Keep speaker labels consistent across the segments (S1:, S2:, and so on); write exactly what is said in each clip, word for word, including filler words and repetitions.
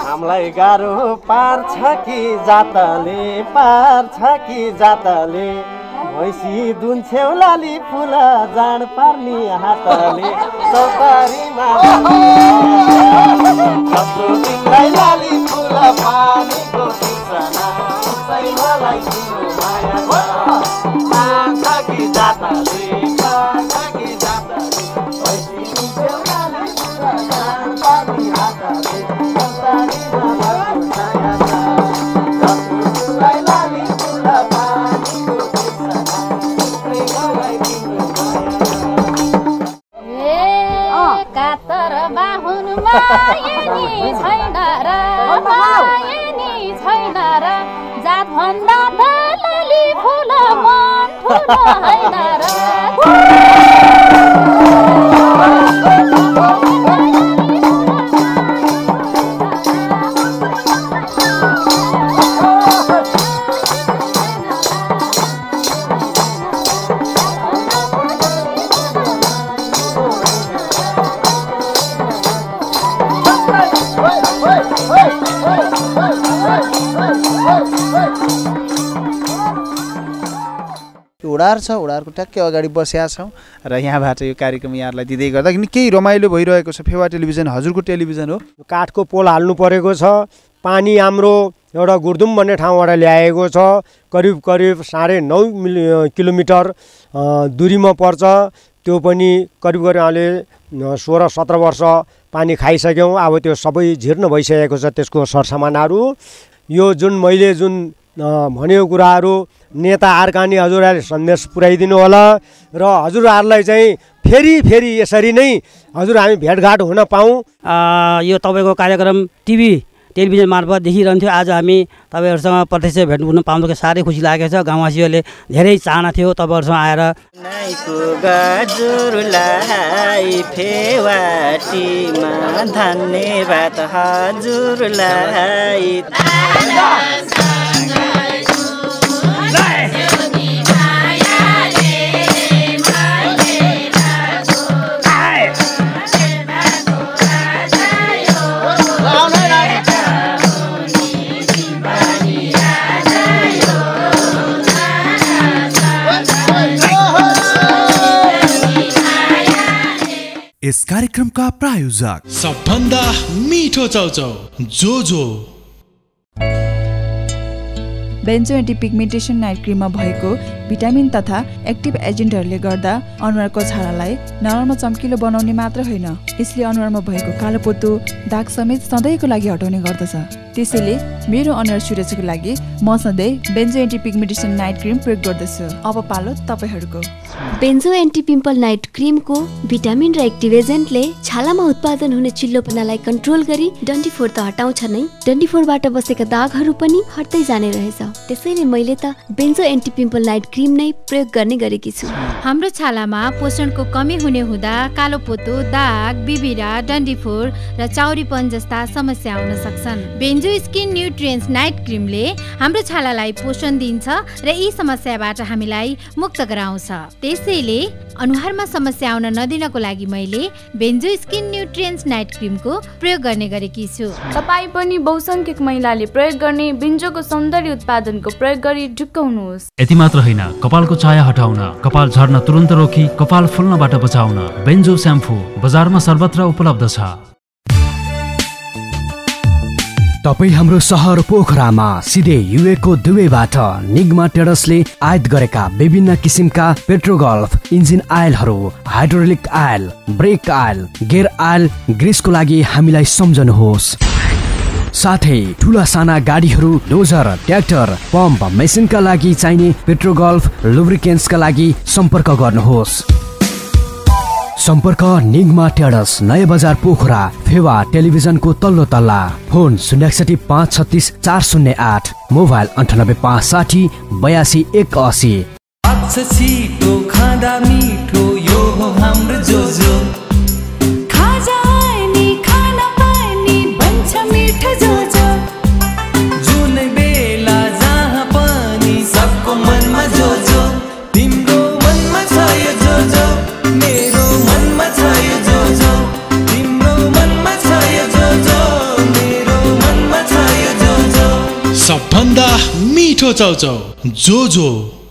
S1: हामीलाई गाह्रो पार्छ कि जातले पार्छ कि जातले भैँसी दुन्छेउलाली फुल जाँड पार्ने हातले चौतारीमा लाली फुल पानीको बिचना मलाई पार्छ कि जातले पार्छ कि जातले भैँसी दुन्छेउलाली फुल जाँड पार्ने हातले
S2: कातर बाहुन मायनी छैन र मायनी छैन र जात भन्दा दलली फुल मन ठुलो होइन र
S3: उडार छ उडारको ट्याक्कै अगाडि बसेका छौँ र यहाँबाट यो कार्यक्रम यहाँहरूलाई दिँदै गर्दा केही रमाइलो भइरहेको छ। फेवा टेलिभिजन हजुरको टेलिभिजन हो।
S4: काठको पोल हाल्नु परेको छ। पानी हाम्रो एउटा गुर्दुम भन्ने ठाउँबाट ल्याएको छ। करिब करिब साढे नौ मिली किलोमिटर दूरीमा पर्छ। त्यो पनि करिब करिब अहिले सोह्र सत्र वर्ष पानी खाइसक्यौँ। अब त्यो सबै जीर्ण भइसकेको छ त्यसको सरसामानहरू। यो जुन मैले जुन भनेको कुराहरू नेता आर्कानी हजुरहरूले सन्देश पुर्याइदिनु होला र हजुरहरूलाई चाहिँ फेरि फेरि यसरी नै हजुर हामी भेटघाट हुन पाऊँ।
S5: यो तपाईँको कार्यक्रम टिभी टेलिभिजन मार्फत देखिरहन्थ्यो। आज हामी तपाईँहरूसँग प्रत्यक्ष भेट हुन पाउँदा साह्रै खुसी लागेको छ। गाउँवासीहरूले धेरै चाहना थियो तपाईँहरूसँग आएर।
S6: धन्यवाद हजुरलाई।
S7: इस कार्यक्रम का प्रायोजक सबभन्दा मिठो चाउचाउ जोजो।
S8: बेन्जो एन्टिपिगमेन्टेसन नाइट क्रिममा भएको भिटामिन तथा एक्टिभ एजेन्टहरूले गर्दा अनुहारको छालालाई नरम चम्किलो बनाउने मात्र होइन, यसले अनुहारमा भएको कालोपोतो दाग समेत सधैँको लागि हटाउने गर्दछ। त्यसैले मेरो अनुहार सुरक्षाको लागि म सधैँ बेन्जो एन्टिपिगमेन्टेसन नाइट क्रिम प्रयोग गर्दछु। अब पालो तपाईँहरूको।
S9: बेन्जो एन्टी पिम्पल नाइट क्रिमको भिटामिन र एक्टिभ एजेन्टले छालामा उत्पादन हुने चिल्लोपनालाई कन्ट्रोल गरी डन्डीफोर त हटाउँछ नै, डन्डीफोरबाट बसेका दागहरू पनि हट्दै जाने रहेछ। त्यसैले मैले त Benzo anti pimple night cream नै प्रयोग गर्ने गरेकी छु।
S2: हाम्रो छालामा पोषणको कमी हुने हुँदा कालोपोतो, दाग, बिबिरा, डन्डीफोर र चाउरीपन जस्ता समस्या आउन सक्छन्। बेन्जो स्किन न्युट्रिएन्ट्स नाइट क्रिमले हाम्रो छालालाई पोषण दिन्छ र यी समस्याबाट हामीलाई मुक्त गराउँछ। त्यसैले अनुहारमा समस्या आउन नदिनको लागि मैले बेन्जो स्किन न्युट्रिएन्ट्स नाइट क्रिमको प्रयोग गर्ने गरेकी छु।
S10: तपाईँ पनि बहुसंख्यक महिलाले प्रयोग गर्ने बेन्जोको सौन्दर्य उत्पादनको प्रयोग गरी ढुक्काउनुहोस्।
S11: यति मात्र होइन, कपालको चाया हटाउन, कपाल झर्न तुरन्त रोकी कपाल फुल्नबाट बचाउन बेन्जो स्याम्पू बजारमा सर्वत्र उपलब्ध छ।
S12: तपाईँ हाम्रो सहर पोखरामा सिधै युएको दुबईबाट निग्मा ट्रेडर्सले आयात गरेका विभिन्न किसिमका पेट्रोगल्फ इन्जिन आयलहरू, hydraulic oil, brake oil, gear oil, ग्रिसको लागि हामीलाई सम्झनुहोस्। साथै ठुला साना गाडीहरू, डोजर, ट्र्याक्टर, पम्प, मेसिनका लागि चाहिने पेट्रोगल्फ लुब्रिकेन्ट्सका लागि सम्पर्क गर्नुहोस्। सम्पर्क निग्मा ट्रेडर्स, नयाँ बजार पोखरा, फेवा टेलिभिजनको तल्लो तल्ला। फोन शून्य एकसठी पाँच छत्तिस चार शून्य आठ, मोबाइल अन्ठानब्बे पाँच साठी बयासी एक असी।
S6: छिटो खाँदा मिठो यो हो हाम्रो जोजो। खाजा नि खाना पनि बन्छ मिठो जोजो। जुनै बेला जहाँ पनि सबको मनमा जोजो। तिम्रो मनमा छ यो जोजो, मेरो मनमा छ यो जोजो। तिम्रो मनमा छ यो जोजो, मेरो मनमा
S7: मिठो चाउचाउ जो जो।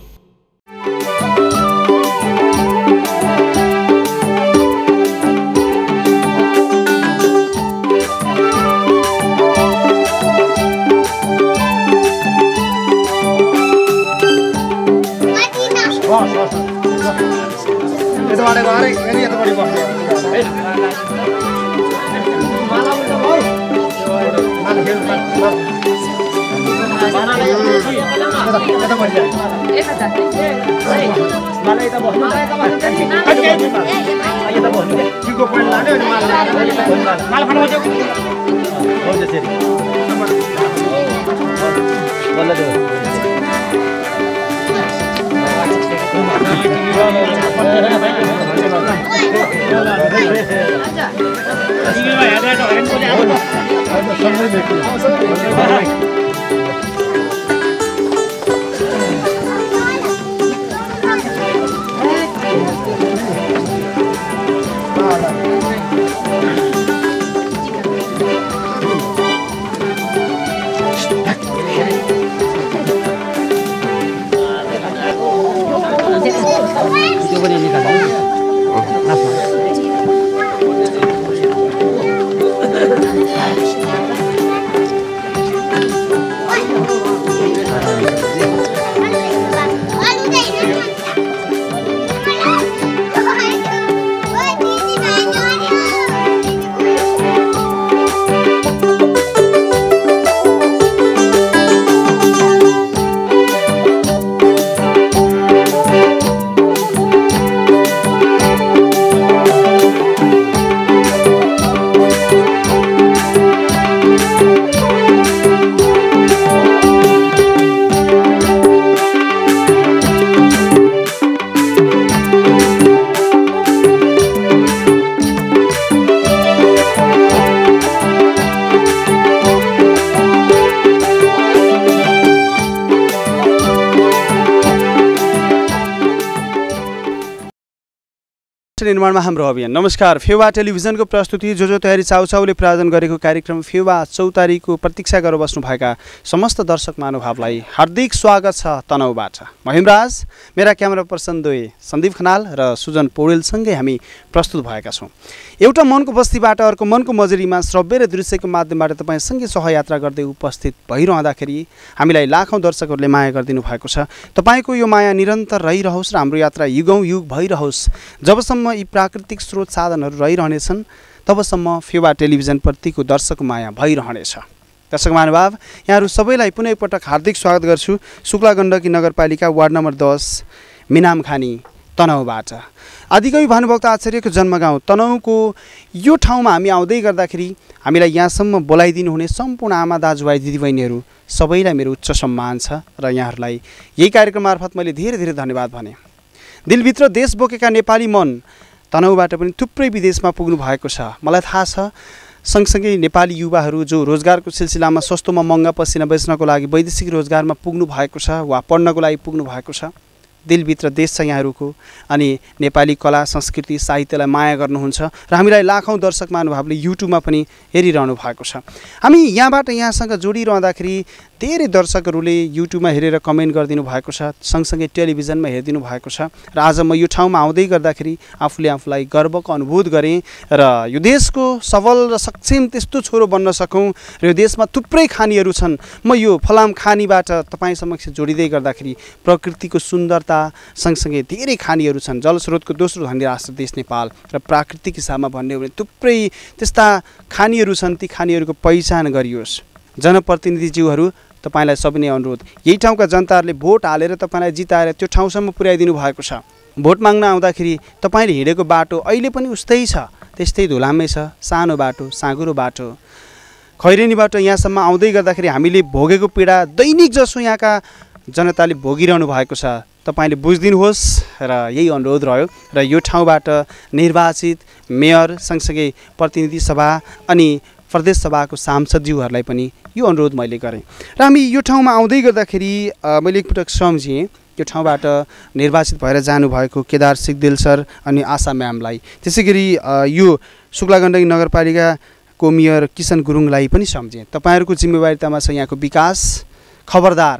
S3: निर्माणमा हाम्रो अभियान। नमस्कार, फेवा टेलिभिजनको प्रस्तुति जो जो तयारी चाउचाउले प्रायोजन गरेको कार्यक्रम फेवा चौतारीको प्रतीक्षा गरेर बस्नुभएका समस्त दर्शक महानुभावलाई हार्दिक स्वागत छ तनहुबाट। म हिमराज, मेरा क्यामेरा पर्सन दुई सन्दीप खनाल र सुजन पौडेलसँगै हामी प्रस्तुत भएका छौँ। एउटा मनको बस्तीबाट अर्को मनको मजुरीमा श्रव्य र दृश्यको माध्यमबाट तपाईँसँगै सहयात्रा गर्दै उपस्थित भइरहँदाखेरि हामीलाई लाखौँ दर्शकहरूले माया गरिदिनु भएको छ। तपाईँको यो माया निरन्तर रहिरहोस् र हाम्रो यात्रा युगौँ युग भइरहोस्। जबसम्म यी प्राकृतिक स्रोत साधनहरू रहिरहनेछन् तबसम्म फेवा टेलिभिजनप्रतिको दर्शक माया भइरहनेछ। दर्शक महानुभाव, यहाँहरू सबैलाई पुनः एकपटक हार्दिक स्वागत गर्छु शुक्ला गण्डकी नगरपालिका वार्ड नम्बर दस मिनामखानी तनहुबाट। आदिकवि भानुभक्त आचार्यको जन्मगाउँ तनहुको यो ठाउँमा हामी आउँदै गर्दाखेरि हामीलाई यहाँसम्म बोलाइदिनु हुने सम्पूर्ण आमा दाजुभाइ दिदीबहिनीहरू सबैलाई मेरो उच्च सम्मान छ र यहाँहरूलाई यही कार्यक्रम मार्फत मैले धेरै धेरै धन्यवाद भने। दिलभित्र देश बोकेका नेपाली मन तनहुबाट पनि थुप्रै विदेशमा पुग्नु भएको छ। मलाई थाहा छ सँगसँगै नेपाली युवाहरू जो रोजगारको सिलसिलामा सस्तोमा महँगा पसिना बेच्नको लागि वैदेशिक रोजगारमा पुग्नु भएको छ वा पढ्नको लागि पुग्नु भएको छ। दिलभित्र देश छ यहाँहरूको अनि नेपाली कला संस्कृति साहित्यलाई माया गर्नुहुन्छ र हामीलाई लाखौँ दर्शक महानुभावले युट्युबमा पनि हेरिरहनु भएको छ। हामी यहाँबाट यहाँसँग जोडिरहँदाखेरि धेरै दर्शकहरूले युट्युबमा हेरेर कमेन्ट गरिदिनु भएको छ, सँगसँगै टेलिभिजनमा हेरिदिनु भएको छ र आज म यो ठाउँमा आउँदै गर्दाखेरि आफूले आफूलाई गर्वको अनुभूत गरेँ र यो देशको सबल र सक्षम त्यस्तो छोरो बन्न सकौँ र यो देशमा थुप्रै खानीहरू छन्। म यो फलाम खानीबाट तपाईँ समक्ष जोडिँदै गर्दाखेरि प्रकृतिको सुन्दरता सँगसँगै धेरै खानीहरू छन्। जलस्रोतको दोस्रो धनी राष्ट्र देश नेपाल र प्राकृतिक हिसाबमा भन्ने हो भने थुप्रै त्यस्ता खानीहरू छन्। ती खानीहरूको पहिचान गरियोस्। जनप्रतिनिधिज्यूहरू तपाईलाई सबै नै अनुरोध, यही ठाउँका जनताहरूले भोट हालेर तपाईलाई जिताएर त्यो ठाउँसम्म पुर्याइदिनु भएको छ। भोट माग्न आउँदाखेरि तपाईँले हिँडेको बाटो अहिले पनि उस्तै छ, त्यस्तै धुलामै छ, सानो बाटो साँगुरो बाटो। खैरेनीबाट यहाँसम्म आउँदै गर्दाखेरि हामीले भोगेको पीडा दैनिक जसो यहाँका जनताले भोगिरहनु भएको छ। तपाईले बुझिदिनुहोस् र यही अनुरोध रह्यो र यो ठाउँबाट निर्वाचित मेयर सँगसँगै प्रतिनिधि सभा अनि प्रदेश सभाको सांसदज्यूहरूलाई पनि यो अनुरोध मैले गरेँ र हामी यो ठाउँमा आउँदै गर्दाखेरि मैले एकपटक सम्झेँ यो ठाउँबाट निर्वाचित भएर जानुभएको केदार सिगदेल सर अनि आशा म्यामलाई, त्यसै गरी यो शुक्ला गण्डकी नगरपालिकाको मेयर किसन गुरुङलाई पनि सम्झेँ। तपाईँहरूको जिम्मेवारीतामा छ यहाँको विकास। खबरदार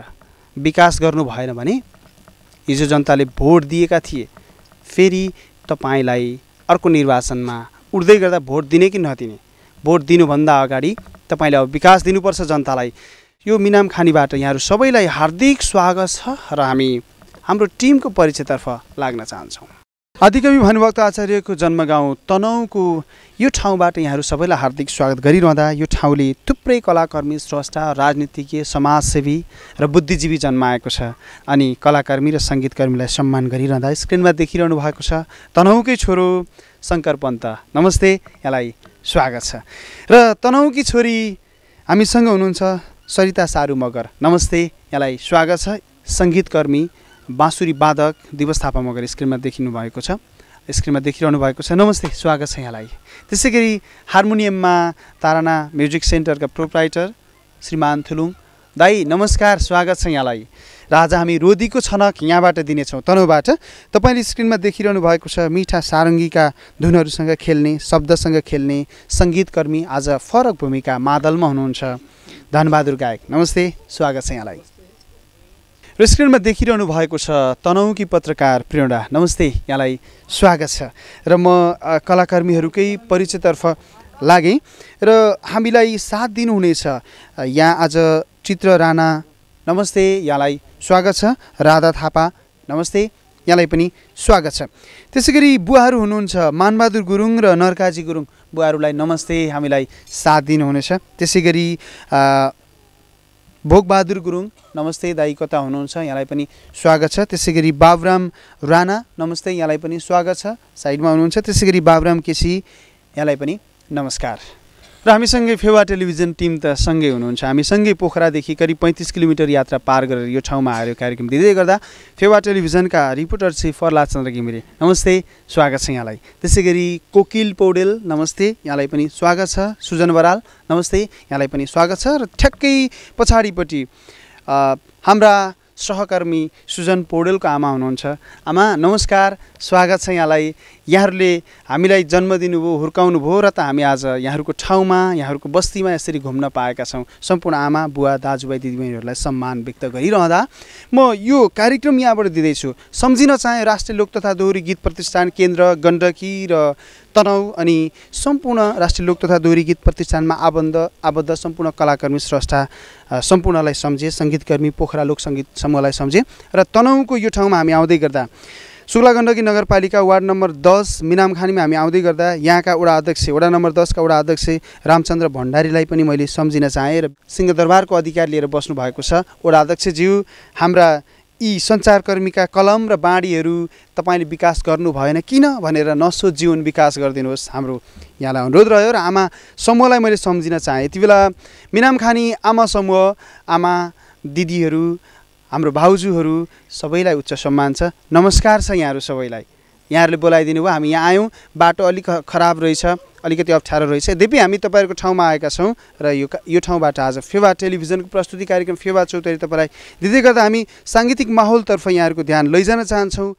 S3: विकास गर्नु भएन भने हिजो जनताले भोट दिएका थिए फेरि तपाईँलाई अर्को निर्वाचनमा उठ्दै गर्दा भोट दिने कि नदिने भोट दिनुभन्दा अगाडि तपाईँले अब विकास दिनुपर्छ जनतालाई। यो मिनाम खानीबाट यहाँहरू सबैलाई हार्दिक स्वागत छ र हामी हाम्रो टिमको परिचयतर्फ लाग्न चाहन्छौँ। आदिकवि भानुभक्त आचार्यको जन्मगाउँ तनहुँको यो ठाउँबाट यहाँहरू सबैलाई हार्दिक स्वागत गरिरहँदा यो ठाउँले थुप्रै कलाकर्मी स्रष्टा राजनीतिज्ञ समाजसेवी र बुद्धिजीवी जन्माएको छ अनि कलाकर्मी र सङ्गीतकर्मीलाई सम्मान गरिरहँदा स्क्रिनमा देखिरहनु भएको छ तनहुँकै छोरो शङ्कर पन्त। नमस्ते, यहाँलाई स्वागत छ। र तनहुँकी छोरी हामीसँग हुनुहुन्छ सरिता सारू मगर। नमस्ते, यहाँलाई स्वागत छ। सङ्गीतकर्मी बाँसुरी वादक दिवस थापा मगर स्क्रिनमा देखिनु भएको छ स्क्रिनमा देखिरहनु भएको छ। नमस्ते, स्वागत छ यहाँलाई। त्यसै गरी हार्मोनियममा ताराना म्युजिक सेन्टरका प्रोप्राइटर श्रीमान थुलुङ दाई, नमस्कार, स्वागत छ यहाँलाई। र आज हामी रोदीको छनक यहाँबाट दिनेछौँ तनहुँबाट। तपाईँले स्क्रिनमा देखिरहनु भएको छ मिठा सारङ्गीका धुनहरूसँग खेल्ने शब्दसँग खेल्ने सङ्गीतकर्मी आज फरक भूमिका मादलमा हुनुहुन्छ धनबहादुर गायक। नमस्ते, स्वागत छ यहाँलाई। र स्क्रिनमा देखिरहनु भएको छ तनहुँकी पत्रकार प्रेरणा। नमस्ते, यहाँलाई स्वागत छ। र म कलाकर्मीहरूकै परिचयतर्फ लागेँ र हामीलाई साथ दिनुहुनेछ यहाँ आज चित्र राणा। नमस्ते, यहाँलाई स्वागत छ। राधा थापा, नमस्ते, यहाँलाई पनि स्वागत छ। त्यसै गरी बुवाहरू हुनुहुन्छ मानबहादुर गुरुङ र नरकाजी गुरुङ, बुवाहरूलाई नमस्ते, हामीलाई साथ दिनुहुनेछ। त्यसै गरी भोगबहादुर गुरुङ, नमस्ते दाई, कता हुनुहुन्छ, यहाँलाई पनि स्वागत छ। त्यसै गरी बाबुराम राणा, नमस्ते, यहाँलाई पनि स्वागत छ, साइडमा हुनुहुन्छ। त्यसै गरी बाबुराम केसी, यहाँलाई पनि नमस्कार। र हामीसँगै फेवा टेलिभिजन टिम त सँगै हुनुहुन्छ। हामी सँगै पोखरादेखि करिब पैँतिस किलोमिटर यात्रा पार गरेर यो ठाउँमा आएर कार्यक्रम दिँदै गर्दा फेवा टेलिभिजनका रिपोर्टर श्री प्रहलाद चन्द्र घिमिरे, नमस्ते, स्वागत छ यहाँलाई। त्यसै गरी कोकिल पौडेल, नमस्ते, यहाँलाई पनि स्वागत छ। सुजन बराल, नमस्ते, यहाँलाई पनि स्वागत छ। र ठ्याक्कै पछाडिपट्टि हाम्रा सहकर्मी सुजन पौडेलको आमा हुनुहुन्छ। आमा, नमस्कार, स्वागत छ यहाँलाई। यहाँहरूले हामीलाई जन्म दिनुभयो, हुर्काउनु भयो र त हामी आज यहाँहरूको ठाउँमा यहाँहरूको बस्तीमा यसरी घुम्न पाएका छौँ। सम्पूर्ण आमा बुवा दाजुभाइ दिदीबहिनीहरूलाई सम्मान व्यक्त गरिरहँदा म यो कार्यक्रम यहाँबाट दिँदैछु। सम्झिन चाहे राष्ट्रिय लोक तथा दोहोरी गीत प्रतिष्ठान केन्द्र गण्डकी र तनहुँ अनि सम्पूर्ण राष्ट्रिय लोक तथा दोहोरी गीत प्रतिष्ठानमा आबद्ध आबद्ध सम्पूर्ण कलाकर्मी स्रष्टा सम्पूर्णलाई सम्झे, सङ्गीतकर्मी पोखरा लोक सङ्गीत समूहलाई सम्झे। र तनहुँको यो ठाउँमा हामी आउँदै गर्दा शुक्ला गण्डकी नगरपालिका वार्ड नम्बर दस मिनामखानीमा हामी आउँदै गर्दा यहाँका वडा अध्यक्ष वडा नम्बर दसका वडा अध्यक्ष रामचन्द्र भण्डारीलाई पनि मैले सम्झिन चाहेँ। र सिंहदरबारको अधिकार लिएर बस्नु भएको छ वडा अध्यक्षज्यू। हाम्रा यी सञ्चारकर्मीका कलम र बाँडीहरू तपाईँले विकास गर्नु भएन किन भनेर नसोचिउन विकास गरिदिनुहोस्, हाम्रो यहाँलाई अनुरोध रह्यो। र आमा समूहलाई मैले सम्झिन चाहेँ। यति बेला मिनामखानी आमा समूह, आमा दिदीहरू, हाम्रो भाउजूहरू सबैलाई उच्च सम्मान छ, नमस्कार छ यहाँहरू सबैलाई। यहाँहरूले बोलाइदिनु भयो, हामी यहाँ आयौँ, बाटो अलिक खराब रहेछ, अलिकति अप्ठ्यारो रहेछ, यद्यपि हामी तपाईँहरूको ठाउँमा आएका छौँ र यो यो ठाउँबाट आज फेवा टेलिभिजनको प्रस्तुति कार्यक्रम फेवा चौतारी तपाईँलाई दिँदै गर्दा हामी साङ्गीतिक माहौलतर्फ यहाँहरूको ध्यान लैजान चाहन्छौँ।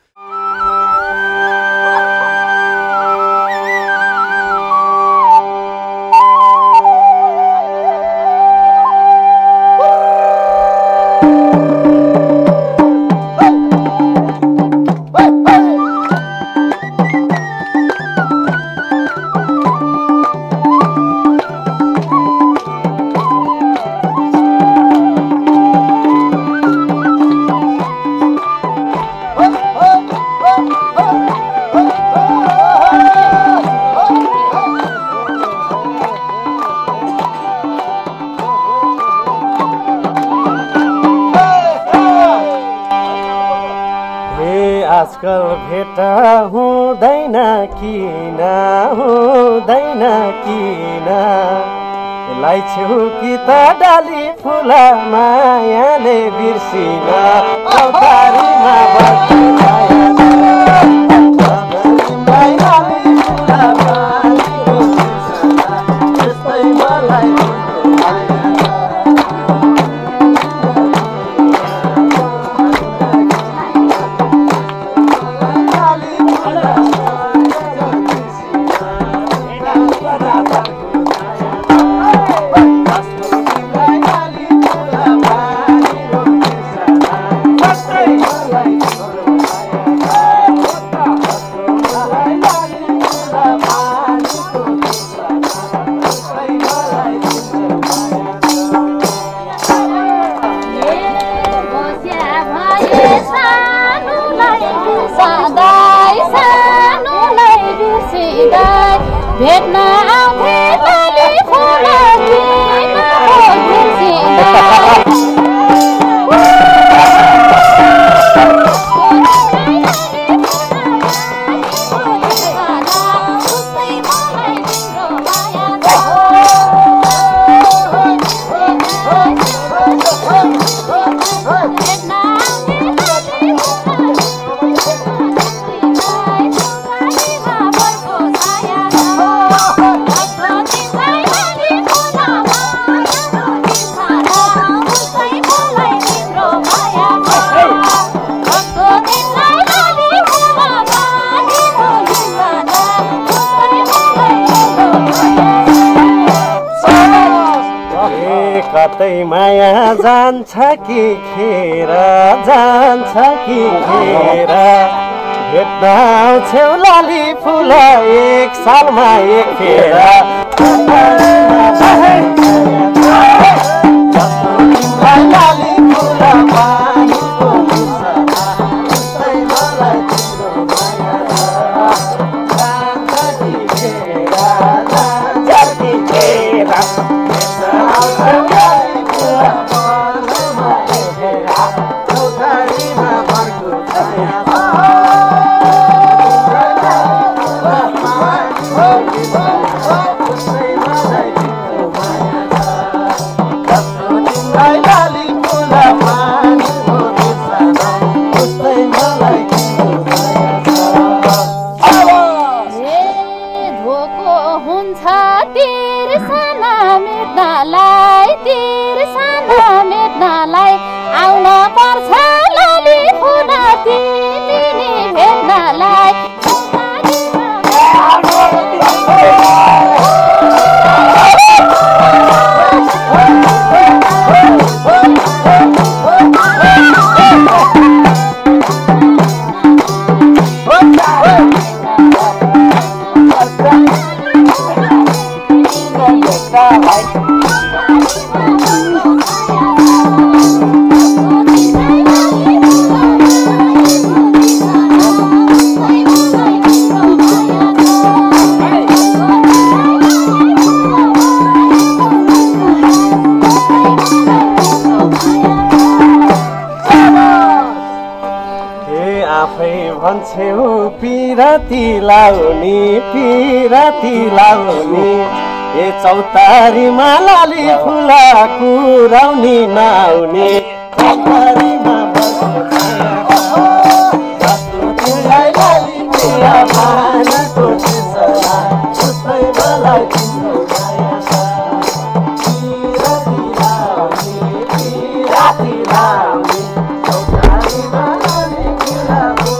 S1: आजकल भेट हुँदैन किन हुँदैन किन लाई छेउ कि त डाली फुला मायाले बिर्सिन औतारीमा बस्ने ए कतै माया जान्छ कि खेर जान्छ कि खेर भेट्न आउँछौ लाली फुल एक सालमा एक फेर लाली फुल पानीको भन्छौ पिराती लाउने पिराती लाउने ए चौतारीमा लाली फुला कुराउनी नआउने चौतारीमा लाली फुला पानीको चिसला जस्तै मलाई तिम्रो माया छ पिराती लाउने पिराती लाउने चौतारीमा लाली फुला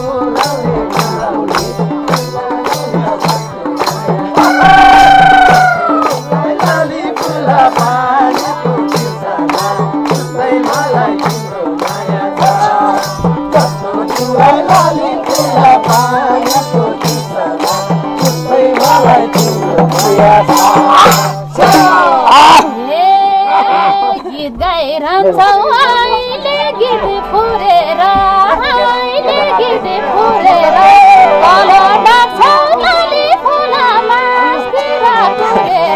S13: गीत गाइरहन्छौ अहिले गीत फुरेर अहिले गीत फुरेर तल डाक्छौ लाली फुलामा सिरा फुरेर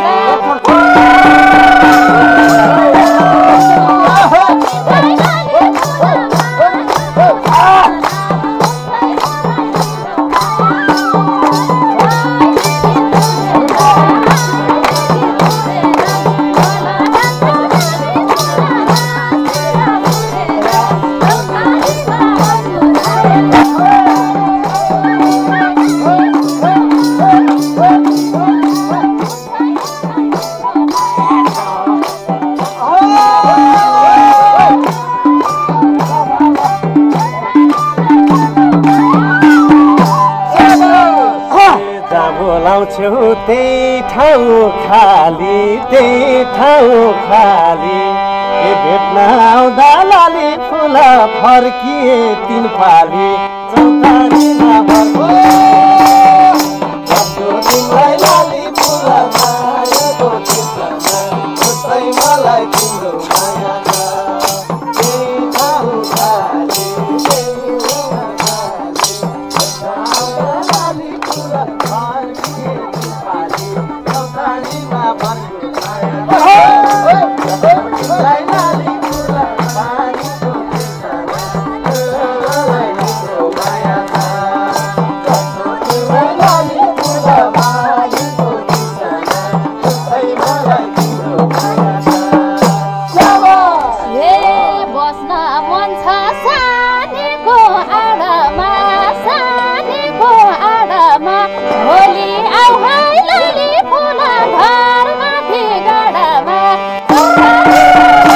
S1: बोलाउँछौ त्यही ठाउँ खाली त्यही ठाउँ खाली ए भेट्न आउँदा लाली फुला फर्किए तिन फाली चौतारीमा तिमीलाई लाली फुला मायाको चिसना जस्तै मलाई तिम्रो माया छ त्यही ठाउँ खाली त्यही लाली फुला फर्किए तिन फाली चौतारीमा भन्नु लाली फुला पानीको चिसना मलाई तिम्रो माया छ लाली फुला पानीको चिसना जस्तै मलाई तिम्रो माया छ
S13: ए बस्न मन छ सानीको आडामा सानीको आडामा भोलि आऊ है लाली फुला घर माथि गाडामा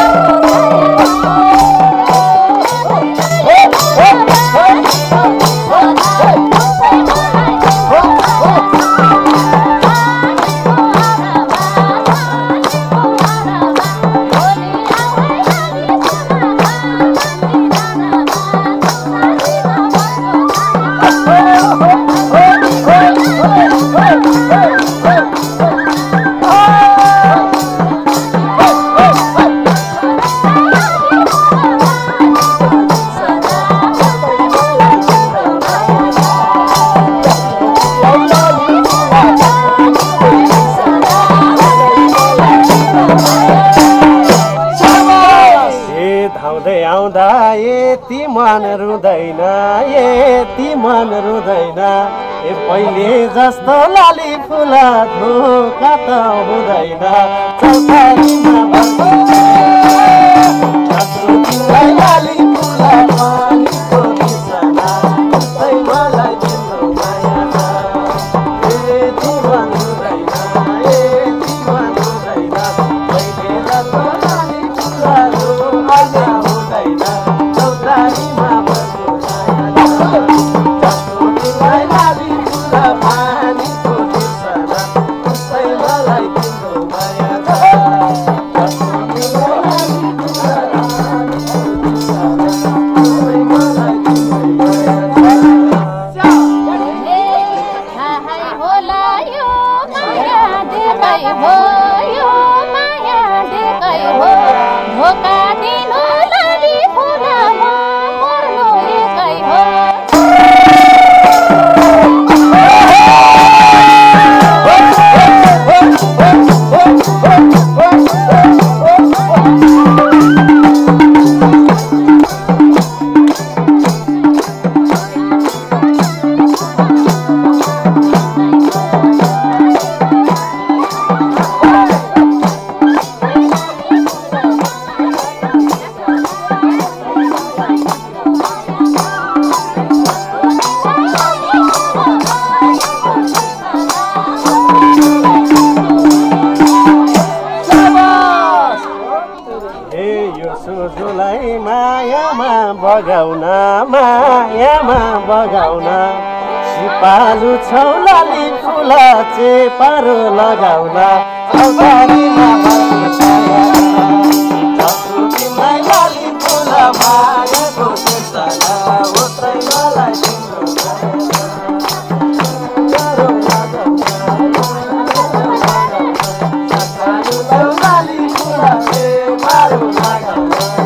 S1: हुँदै आउँदा यति मन रुँदैन यति मन रुँदैन ए पहिले जस्तो लाली फुल धोका त हुँदैन चौतारीमा तिमीलाई लाली फुल पानीको बिसना उस्तै मलाई तिम्रो माया यति मन रुँदैन यति मन रुँदैन पहिले जस्तो लाली फुल धोका हुँदैन चौतारीमा तिमीलाई लाली फुल पानीको बिसना उस्तै मलाई तिम्रो माया बगाउन मायामा बगाउन सिपालु छौ लाली फुल चेपारो लगाउन चौतारीमा तिमीलाई लाली फुल मायाको बिसना उस्तै मलाई तिम्रो लाली फुल चेपारो लगाउन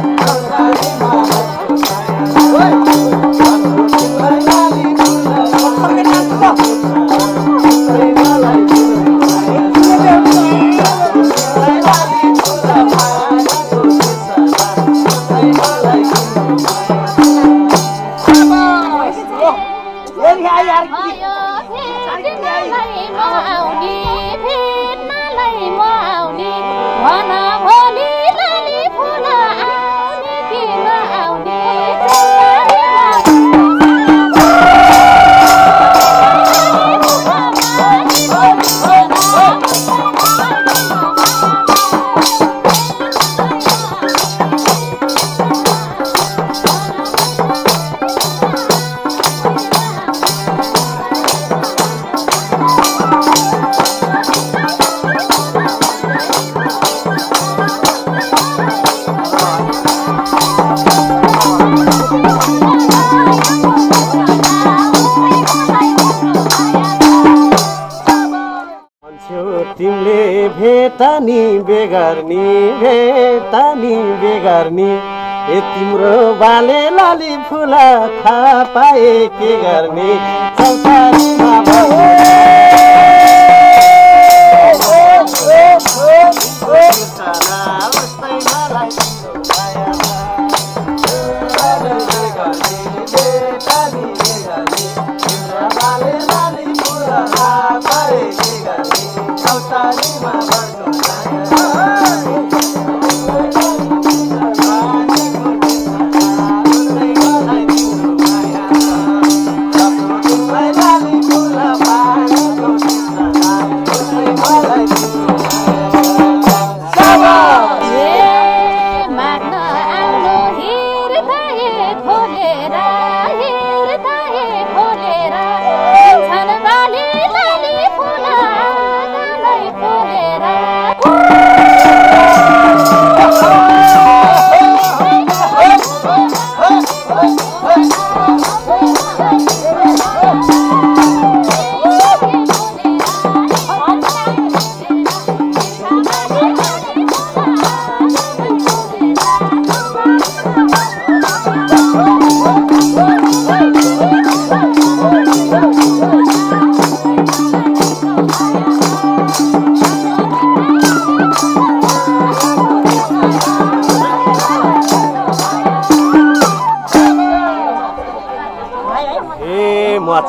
S1: तिमीले भेटानी बेगर्नी भेटानी बेगर्नी ए तिम्रो बाले लाली फुल थाहा पाए के गर्ने चौतारीमा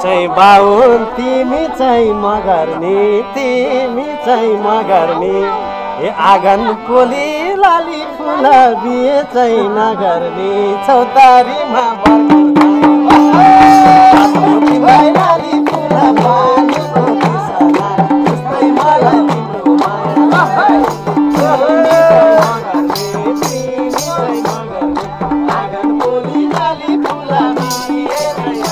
S1: चाहिँ बाहुन तिमी चाहिँ मगर्नी तिमी चाहिँ मगर्नी ए आँगन कोली लाली फुल बिहे चाहिँ नगर्नी चौतारीमा लाली फुल पानीको दिशामा जस्तै मलाई तिम्रो माया आँगन कोली लाली फुल बिहे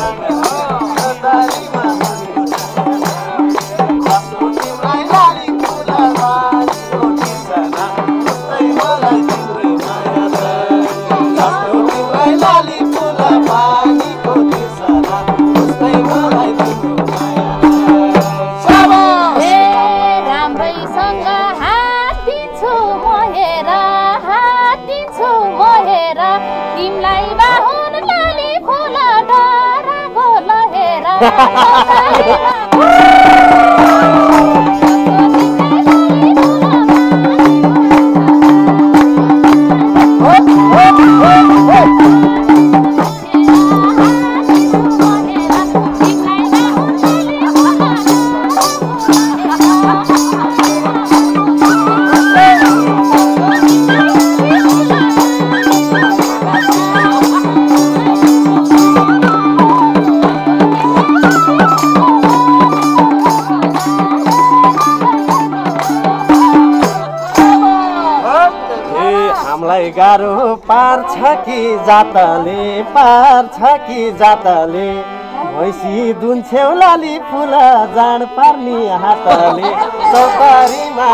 S1: गाह्रो पार्छ कि जातले पार्छ कि जातले भैँसी दुन्छेउ लाली फुल जाँड पार्ने हातले चौतारीमा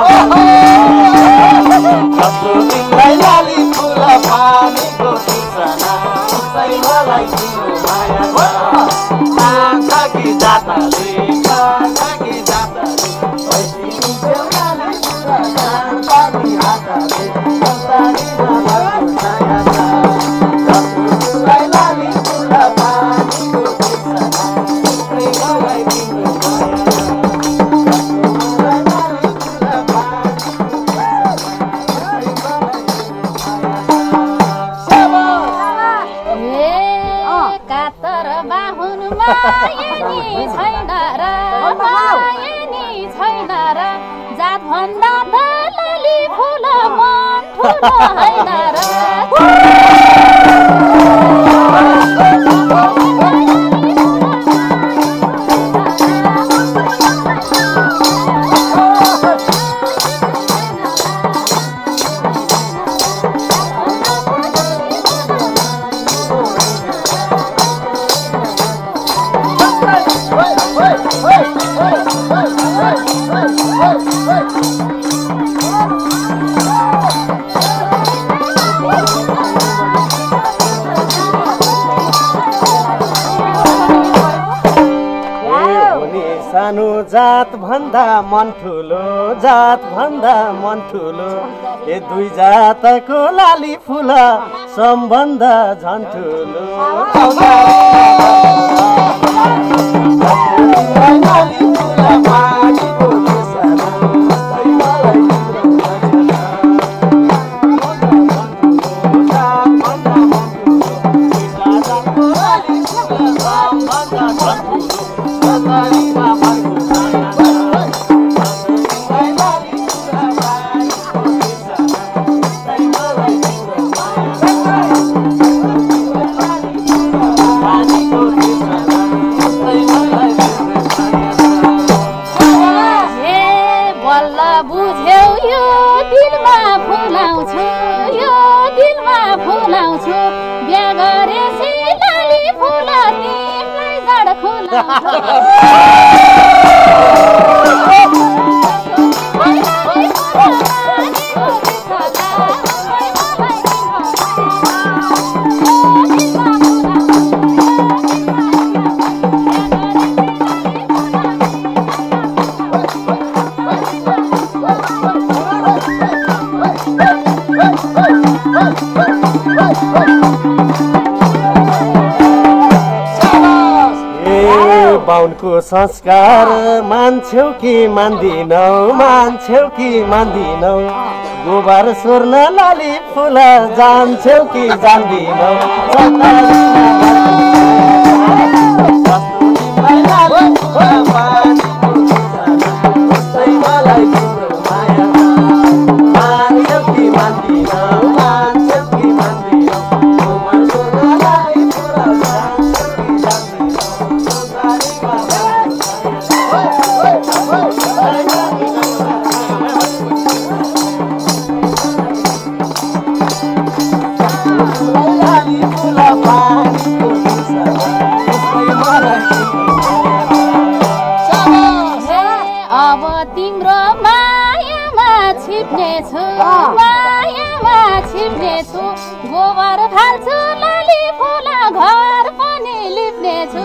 S1: लाली फुल पानीको दिशामा जस्तै मलाई तिम्रो माया पार्छ कि जातले पार्छ कि जातले भैँसी दुन्छेउ लाली फुल जाँड पार्ने हातले जात भन्दा मन ठुलो जात भन्दा मन ठुलो ए दुई जातको लाली फुल सम्बन्ध झन् ठुलो बाहुनको संस्कार मान्छौ कि मान्दिनौ मान्छौ कि मान्दिनौ गोबर सोर्न लाली फुल जान्छौ कि जान्दिनौ लाली फुल पानीको
S13: अब तिम्रो मायामा छिप्नेछु मायामा छिप्नेछु गोबर फाल्छु लाली फुल घर पनि लिप्नेछु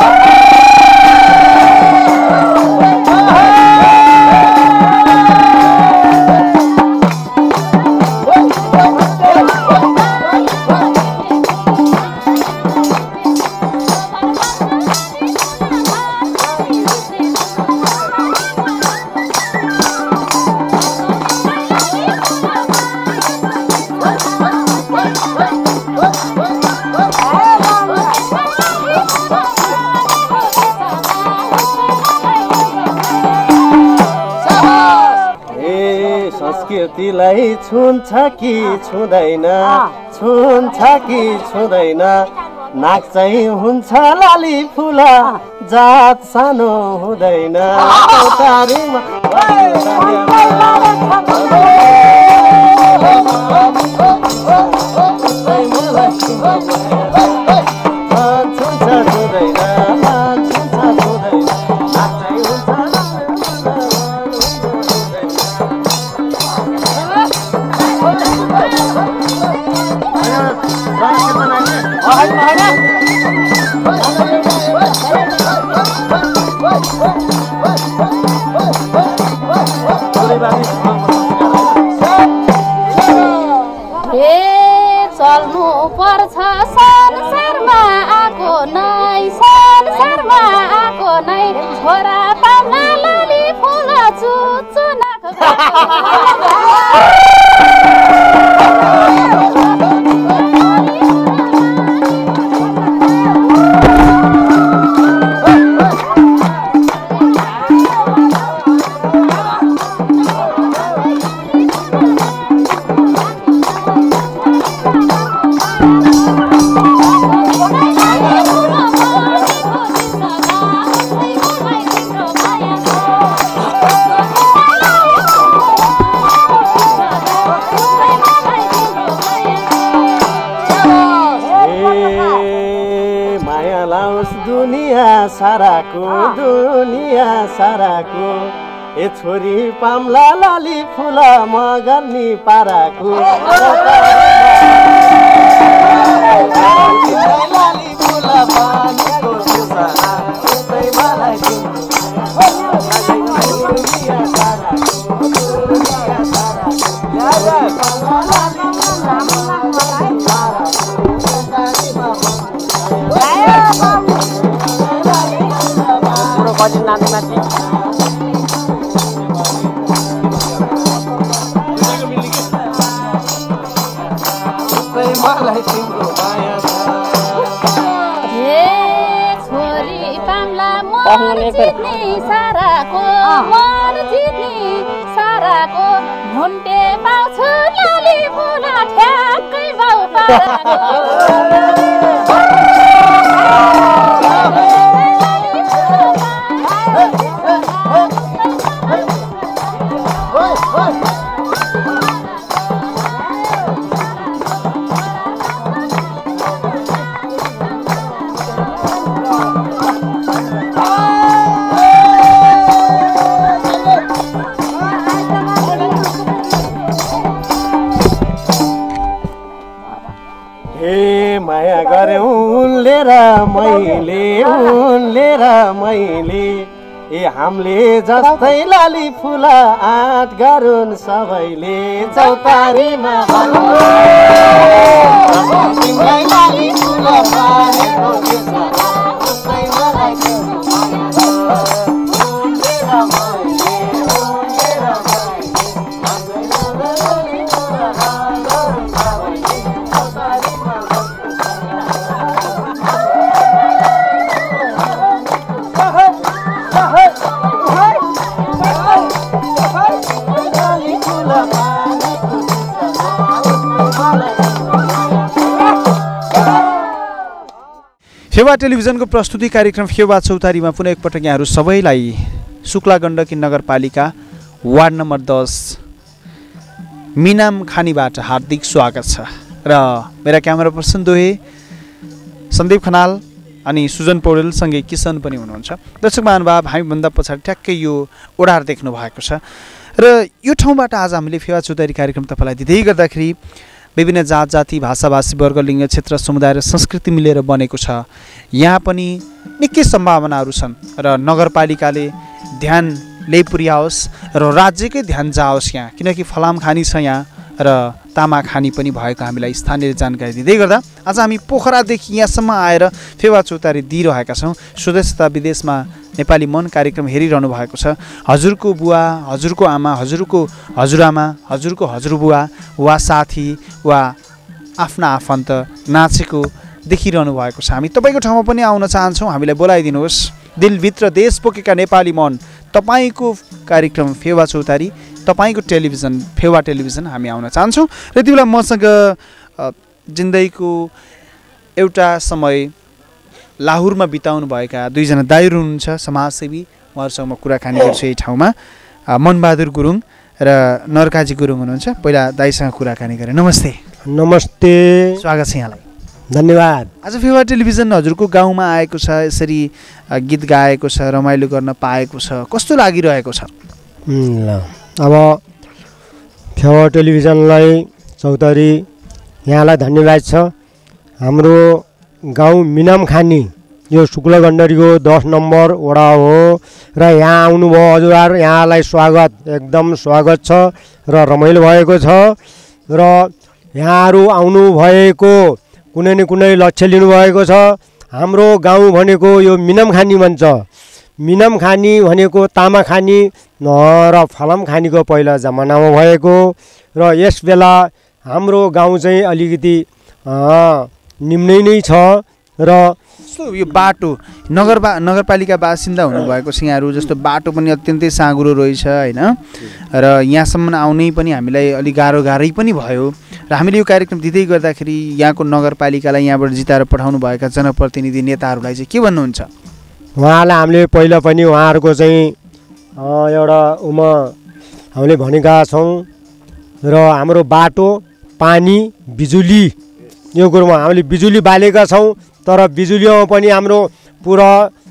S1: संस्कृतिलाई छुन्छ कि छुँदैन छुन्छ कि छुँदैन नाक चाहिँ हुन्छ लाली फुल जात सानो हुँदैन
S13: चल्नु पर्छ संसारमा आएको नै संसारमा आएको नै छोरा पाउन लाली फुल चुच्चो नाक
S1: साराको दुनिया साराको ए छोरी पाम्ला लाली फुल म गर्ने पाराको लाली फुल पानीको नानी नानी मलाई तिम्रो माया
S13: हे छोरी पाम्ला मन जित्ने साराको मन जित्ने साराको घुन्टे पाउँछु लाली फुल ठ्याक्कै बाउ पाराको
S1: माया गरे उनले र मैले उनले र मैले ए हामीले जस्तै लाली फुल आँट गरून् सबैले चौतारीमा लाली फुल
S3: फेवा टेलिभिजनको प्रस्तुति कार्यक्रम फेवा चौतारीमा पुनः एकपटक यहाँहरू सबैलाई शुक्ला गण्डकी नगरपालिका वार्ड नम्बर दस मिनाम खानीबाट हार्दिक स्वागत छ र मेरा क्यामेरा पर्सन दोहे सन्दीप खनाल अनि सुजन पौडेलसँगै किसन पनि हुनुहुन्छ। दर्शक महानुभाव, हामीभन्दा पछाडि ठ्याक्कै यो ओडार देख्नु भएको छ र यो ठाउँबाट आज हामीले फेवा चौतारी कार्यक्रम तपाईँलाई दिँदै गर्दाखेरि विभिन्न जात जाति भाषा भाषी वर्ग लिङ्ग क्षेत्र समुदाय र संस्कृति मिलेर बनेको छ। यहाँ पनि निकै सम्भावनाहरू छन् र नगरपालिकाले ध्यान ल्याइ पुर्याओस् र राज्यकै ध्यान जाओस् यहाँ, किनकि फलाम खानी छ यहाँ र तामा खानी पनि भएको हामीलाई स्थानीय जानकारी दिँदै गर्दा आज हामी पोखरादेखि यहाँसम्म आएर फेवा चौतारी दिइरहेका छौँ। स्वदेश तथा विदेशमा नेपाली मन कार्यक्रम हेरिरहनु भएको छ। हजुरको बुवा, हजुरको आमा, हजुरको हजुरआमा, हजुरको हजुरबुवा वा साथी वा आफ्ना आफन्त नाचेको देखिरहनु भएको छ। हामी तपाईँको ठाउँमा पनि आउन चाहन्छौँ, हामीलाई बोलाइदिनुहोस्। दिलभित्र देश पोकेका नेपाली मन, तपाईँको कार्यक्रम फेवा चौतारी, तपाईँको टेलिभिजन फेवा टेलिभिजन हामी आउन चाहन्छौँ। र यति बेला मसँग जिन्दगीको एउटा समय लाहुरमा बिताउनुभएका दुईजना दाइहरू हुनुहुन्छ, समाजसेवी। उहाँहरूसँग म कुराकानी गर्छु यही ठाउँमा। मनबहादुर गुरुङ र नरकाजी गुरुङ हुनुहुन्छ। पहिला दाइसँग कुराकानी गरेँ। नमस्ते।
S4: नमस्ते,
S3: स्वागत छ यहाँलाई।
S4: धन्यवाद।
S3: आज फेवा टेलिभिजन हजुरको गाउँमा आएको छ, यसरी गीत गाएको छ, रमाइलो गर्न पाएको छ, कस्तो लागिरहेको छ?
S4: ल अब फेवा टेलिभिजनलाई चौतारी यहाँलाई धन्यवाद छ। हाम्रो गाउँ मिनामखानी यो शुक्ल गण्डरीको दस नम्बर वडा हो र यहाँ आउनुभयो हजुरहरू, यहाँलाई स्वागत, एकदम स्वागत छ र रमाइलो भएको छ। र यहाँहरू आउनुभएको कुनै न कुनै लक्ष्य लिनुभएको छ। हाम्रो गाउँ भनेको यो मिनामखानी भन्छ। मिनामखानी भनेको तामाखानी र फलामखानीको पहिला जमानामा भएको र यस बेला हाम्रो गाउँ चाहिँ अलिकति निम्नै नै छ। र
S3: यो बाटो नगर नगरपालिका बासिन्दा हुनुभएको छ यहाँहरू, जस्तो बाटो पनि अत्यन्तै साँघुरो रहेछ होइन, र यहाँसम्म आउनै पनि हामीलाई अलिक गाह्रो गाह्रै पनि भयो। र हामीले यो कार्यक्रम दिँदै गर्दाखेरि यहाँको नगरपालिकालाई यहाँबाट जिताएर पठाउनु भएका जनप्रतिनिधि नेताहरूलाई चाहिँ के भन्नुहुन्छ?
S4: उहाँलाई हामीले पहिला पनि उहाँहरूको चाहिँ एउटा उमा हामीले भनेका छौँ। र हाम्रो बाटो, पानी, बिजुली, यो कुरोमा हामीले बिजुली बालेका छौँ, तर बिजुलीमा पनि हाम्रो पुरा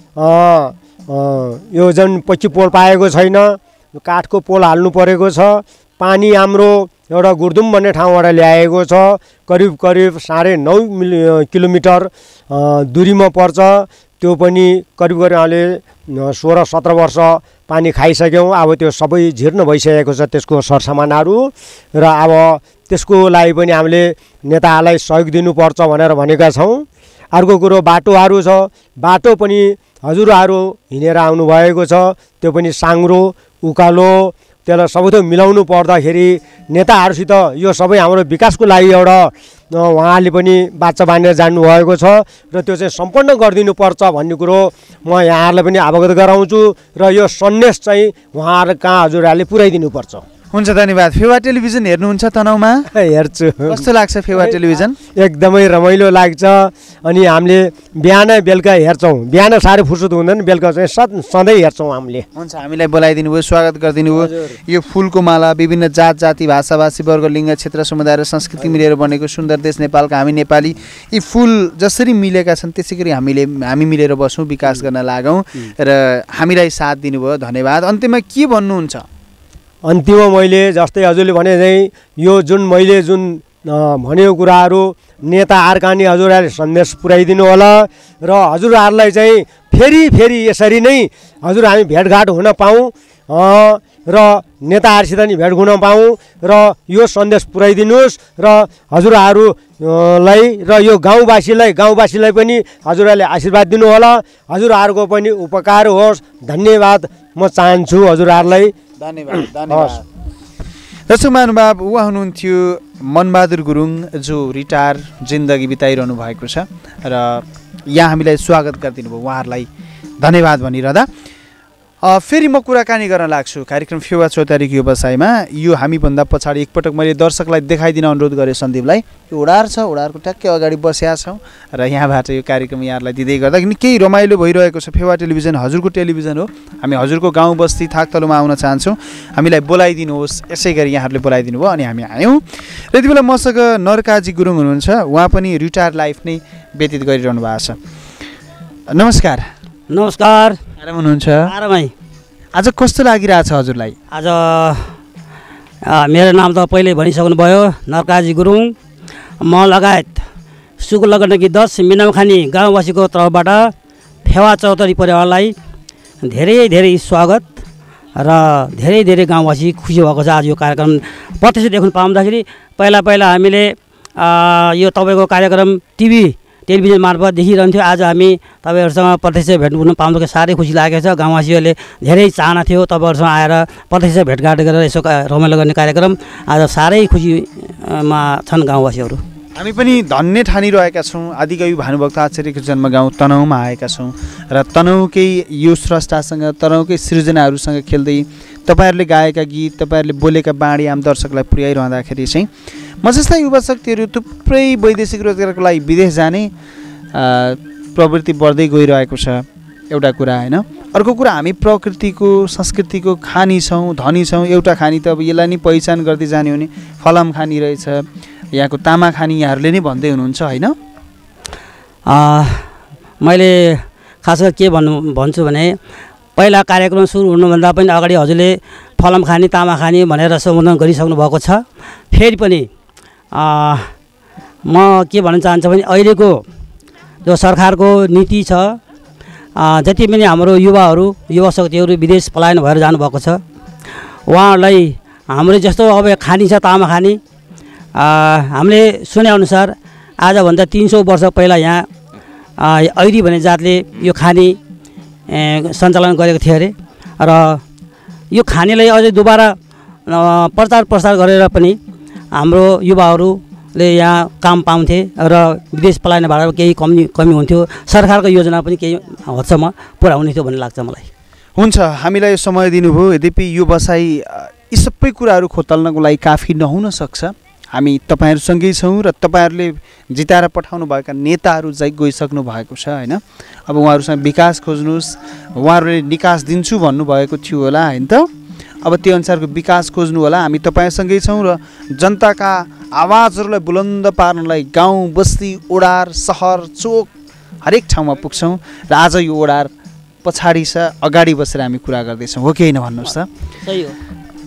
S4: यो जुन पछि पोल पाएको छैन, काठको पोल हाल्नु परेको छ। पानी हाम्रो एउटा गुर्दुम भन्ने ठाउँबाट ल्याएको छ, करिब करिब साढे नौ मिलि किलोमिटर दुरीमा पर्छ। त्यो पनि करिब करिब हामीले सोह्र सत्र वर्ष पानी खाइसक्यौँ। अब त्यो सबै जीर्ण भइसकेको छ त्यसको सरसामानहरू, र अब त्यसको लागि पनि हामीले नेताहरूलाई सहयोग दिनुपर्छ भनेर भनेका छौँ। अर्को कुरो बाटोहरू छ, बाटो पनि हजुरहरू हिँडेर आउनुभएको छ, त्यो पनि साङ्ग्रो उकालो, त्यसलाई सबै थोक मिलाउनु पर्दाखेरि नेताहरूसित यो सबै हाम्रो विकासको लागि एउटा उहाँले पनि बाचा बाँधेर जानुभएको छ र त्यो चाहिँ सम्पन्न गरिदिनुपर्छ भन्ने कुरो म यहाँहरूलाई पनि अवगत गराउँछु। र यो सन्देश चाहिँ उहाँहरू कहाँ हजुरहरूले पुर्याइदिनुपर्छ।
S3: हुन्छ, धन्यवाद। फेवा टेलिभिजन हेर्नुहुन्छ तनहुमा?
S4: हेर्छु।
S3: कस्तो लाग्छ फेवा टेलिभिजन?
S4: एकदमै रमाइलो लाग्छ। अनि हामीले बिहान बेलुका हेर्छौँ, बिहान साह्रै फुर्सद हुँदैन, बेलुका चाहिँ सद सधैँ हेर्छौँ हामीले।
S3: हुन्छ, हामीलाई बोलाइदिनु भयो, स्वागत गरिदिनु भयो। यो फुलको माला, विभिन्न जात जाति भाषा भाषी वर्ग लिङ्ग क्षेत्र समुदाय र संस्कृति मिलेर बनेको सुन्दर देश नेपालका हामी नेपाली, यी फुल जसरी मिलेका छन् त्यसै गरी हामीले हामी मिलेर बसौँ, विकास गर्न लागौँ र हामीलाई साथ दिनुभयो, धन्यवाद। अन्त्यमा के भन्नुहुन्छ?
S4: अन्तिममा मैले जस्तै हजुरले भने चाहिँ यो जुन मैले जुन भनेको कुराहरू नेता आर्कानी हजुरहरूले सन्देश पुर्याइदिनु होला र हजुरहरूलाई चाहिँ फेरि फेरि यसरी नै हजुर हामी भेटघाट हुन पाऊँ र नेताहरूसित नि भेट हुन पाऊँ र यो सन्देश पुर्याइदिनुहोस् र हजुरहरूलाई र यो गाउँवासीलाई गाउँवासीलाई पनि हजुरहरूले आशीर्वाद दिनुहोला, हजुरहरूको पनि उपकार होस्। धन्यवाद म चाहन्छु हजुरहरूलाई।
S3: धन्यवाद धन्यवाद। दर्शक महानुभाव, उहाँ हुनुहुन्थ्यो मनबहादुर गुरुङ, जो रिटायर जिन्दगी बिताइरहनु भएको छ र यहाँ हामीलाई स्वागत गरिदिनु भयो, उहाँहरूलाई धन्यवाद भनिरहँदा फेरि म कुराकानी गर्न लाग्छु कार्यक्रम फेवा चौतारीको व्यवसायमा। यो हामीभन्दा पछाडि एकपटक मैले दर्शकलाई देखाइदिन अनुरोध गरेँ सन्दीपलाई। यो ओडार छ, ओडारको ट्याक्कै अगाडि बसेका छौँ र यहाँबाट यो कार्यक्रम यहाँहरूलाई दिँदै गर्दा किन केही रमाइलो भइरहेको छ। फेवा टेलिभिजन हजुरको टेलिभिजन हो। हामी हजुरको गाउँ बस्ती थाकतलोमा आउन चाहन्छौँ। हामीलाई बोलाइदिनुहोस्, यसै गरी यहाँहरूले बोलाइदिनु भयो अनि हामी आयौँ। र यति बेला मसँग नरकाजी गुरुङ हुनुहुन्छ। उहाँ पनि रिटायर लाइफ नै व्यतीत गरिरहनु भएको छ। नमस्कार।
S5: नमस्कार।
S3: आराम हुनुहुन्छ?
S5: आरामै।
S3: आज कस्तो लागिरहेछ हजुरलाई?
S5: आज मेरो नाम त पहिले भनिसक्नु भयो, नरकाजी गुरुङ। म लगायत शुक्ल गण्डकी दस मिनामखानी गाउँवासीको तर्फबाट फेवा चौतारी परिवारलाई धेरै धेरै स्वागत र धेरै धेरै गाउँवासी खुसी भएको छ। आज यो कार्यक्रम प्रत्यक्ष देख्न पाउँदाखेरि पहिला पहिला हामीले यो तपाईँको कार्यक्रम टिभी टेलिभिजन मार्फत देखिरहन्थ्यो। आज हामी तपाईँहरूसँग प्रत्यक्ष भेट हुन पाउँदाखेरि साह्रै खुसी लागेको छ। गाउँवासीहरूले धेरै चाहना थियो तपाईँहरूसँग आएर प्रत्यक्ष भेटघाट गरेर यसो रमाइलो गर्ने कार्यक्रम। आज साह्रै खुसीमा छन् गाउँवासीहरू।
S3: हामी पनि धन्य ठानिरहेका छौँ। आदिकवि भानुभक्त आचार्यको जन्मगाउँ तनहुँमा आएका छौँ र तनहुँकै यो स्रष्टासँग तनहुँकै सृजनाहरूसँग खेल्दै तपाईँहरूले गाएका गीत, तपाईँहरूले बोलेका बाणी आम दर्शकलाई पुर्याइरहँदाखेरि चाहिँ म जस्ता युवा शक्तिहरू थुप्रै वैदेशिक रोजगारको लागि विदेश जाने प्रवृत्ति बढ्दै गइरहेको छ एउटा कुरा होइन। अर्को कुरा हामी प्रकृतिको संस्कृतिको खानी छौँ, धनी छौँ। एउटा खानी त अब यसलाई नै पहिचान गर्दै जाने हो नि फलाम खानी रहेछ, यहाँको तामा खानी यहाँहरूले नै भन्दै हुनुहुन्छ होइन।
S5: मैले खास गरी के भन्नु भन्छु भने पहिला कार्यक्रम सुरु हुनुभन्दा पनि अगाडि हजुरले फलाम खानी तामा खानी भनेर सम्बोधन गरिसक्नु भएको छ। फेरि पनि म के भन्न चाहन्छु भने अहिलेको जो सरकारको नीति छ, जति पनि हाम्रो युवाहरू युवा शक्तिहरू विदेश पलायन भएर जानुभएको छ, उहाँहरूलाई हाम्रो जस्तो अब खानी छ तामा खानी, हामीले सुनेअनुसार आजभन्दा तिन सौ वर्ष पहिला यहाँ ऐरी भन्ने जातले यो खानी सञ्चालन गरेको थियो अरे। र यो खानीलाई अझै दोबारा प्रचार प्रसार गरेर पनि हाम्रो युवाहरूले यहाँ काम पाउँथे र विदेश पलायन भएर केही कमी कमी हुन्थ्यो। सरकारको योजना पनि केही हदसम्म पुरा हुने थियो भन्ने लाग्छ मलाई।
S3: हुन्छ, हामीलाई यो समय दिनुभयो। यद्यपि यो बसाइ यी सबै कुराहरू खोतल्नको लागि काफी नहुन सक्छ। हामी तपाईँहरूसँगै छौँ र तपाईँहरूले जिताएर पठाउनुभएका नेताहरू चाहिँ गइसक्नु भएको छ होइन। अब उहाँहरूसँग विकास खोज्नुहोस्, उहाँहरूले निकास दिन्छु भन्नुभएको थियो होला होइन त। अब त्यो अनुसारको विकास खोज्नु होला। हामी तपाईँसँगै छौँ र जनताका आवाजहरूलाई बुलन्द पार्नलाई गाउँ बस्ती ओडार सहर चोक हरेक ठाउँमा पुग्छौँ र आज यो ओडार पछाडि छ, अगाडि बसेर हामी कुरा गर्दैछौँ, हो कि होइन भन्नुहोस् त।
S5: सही हो।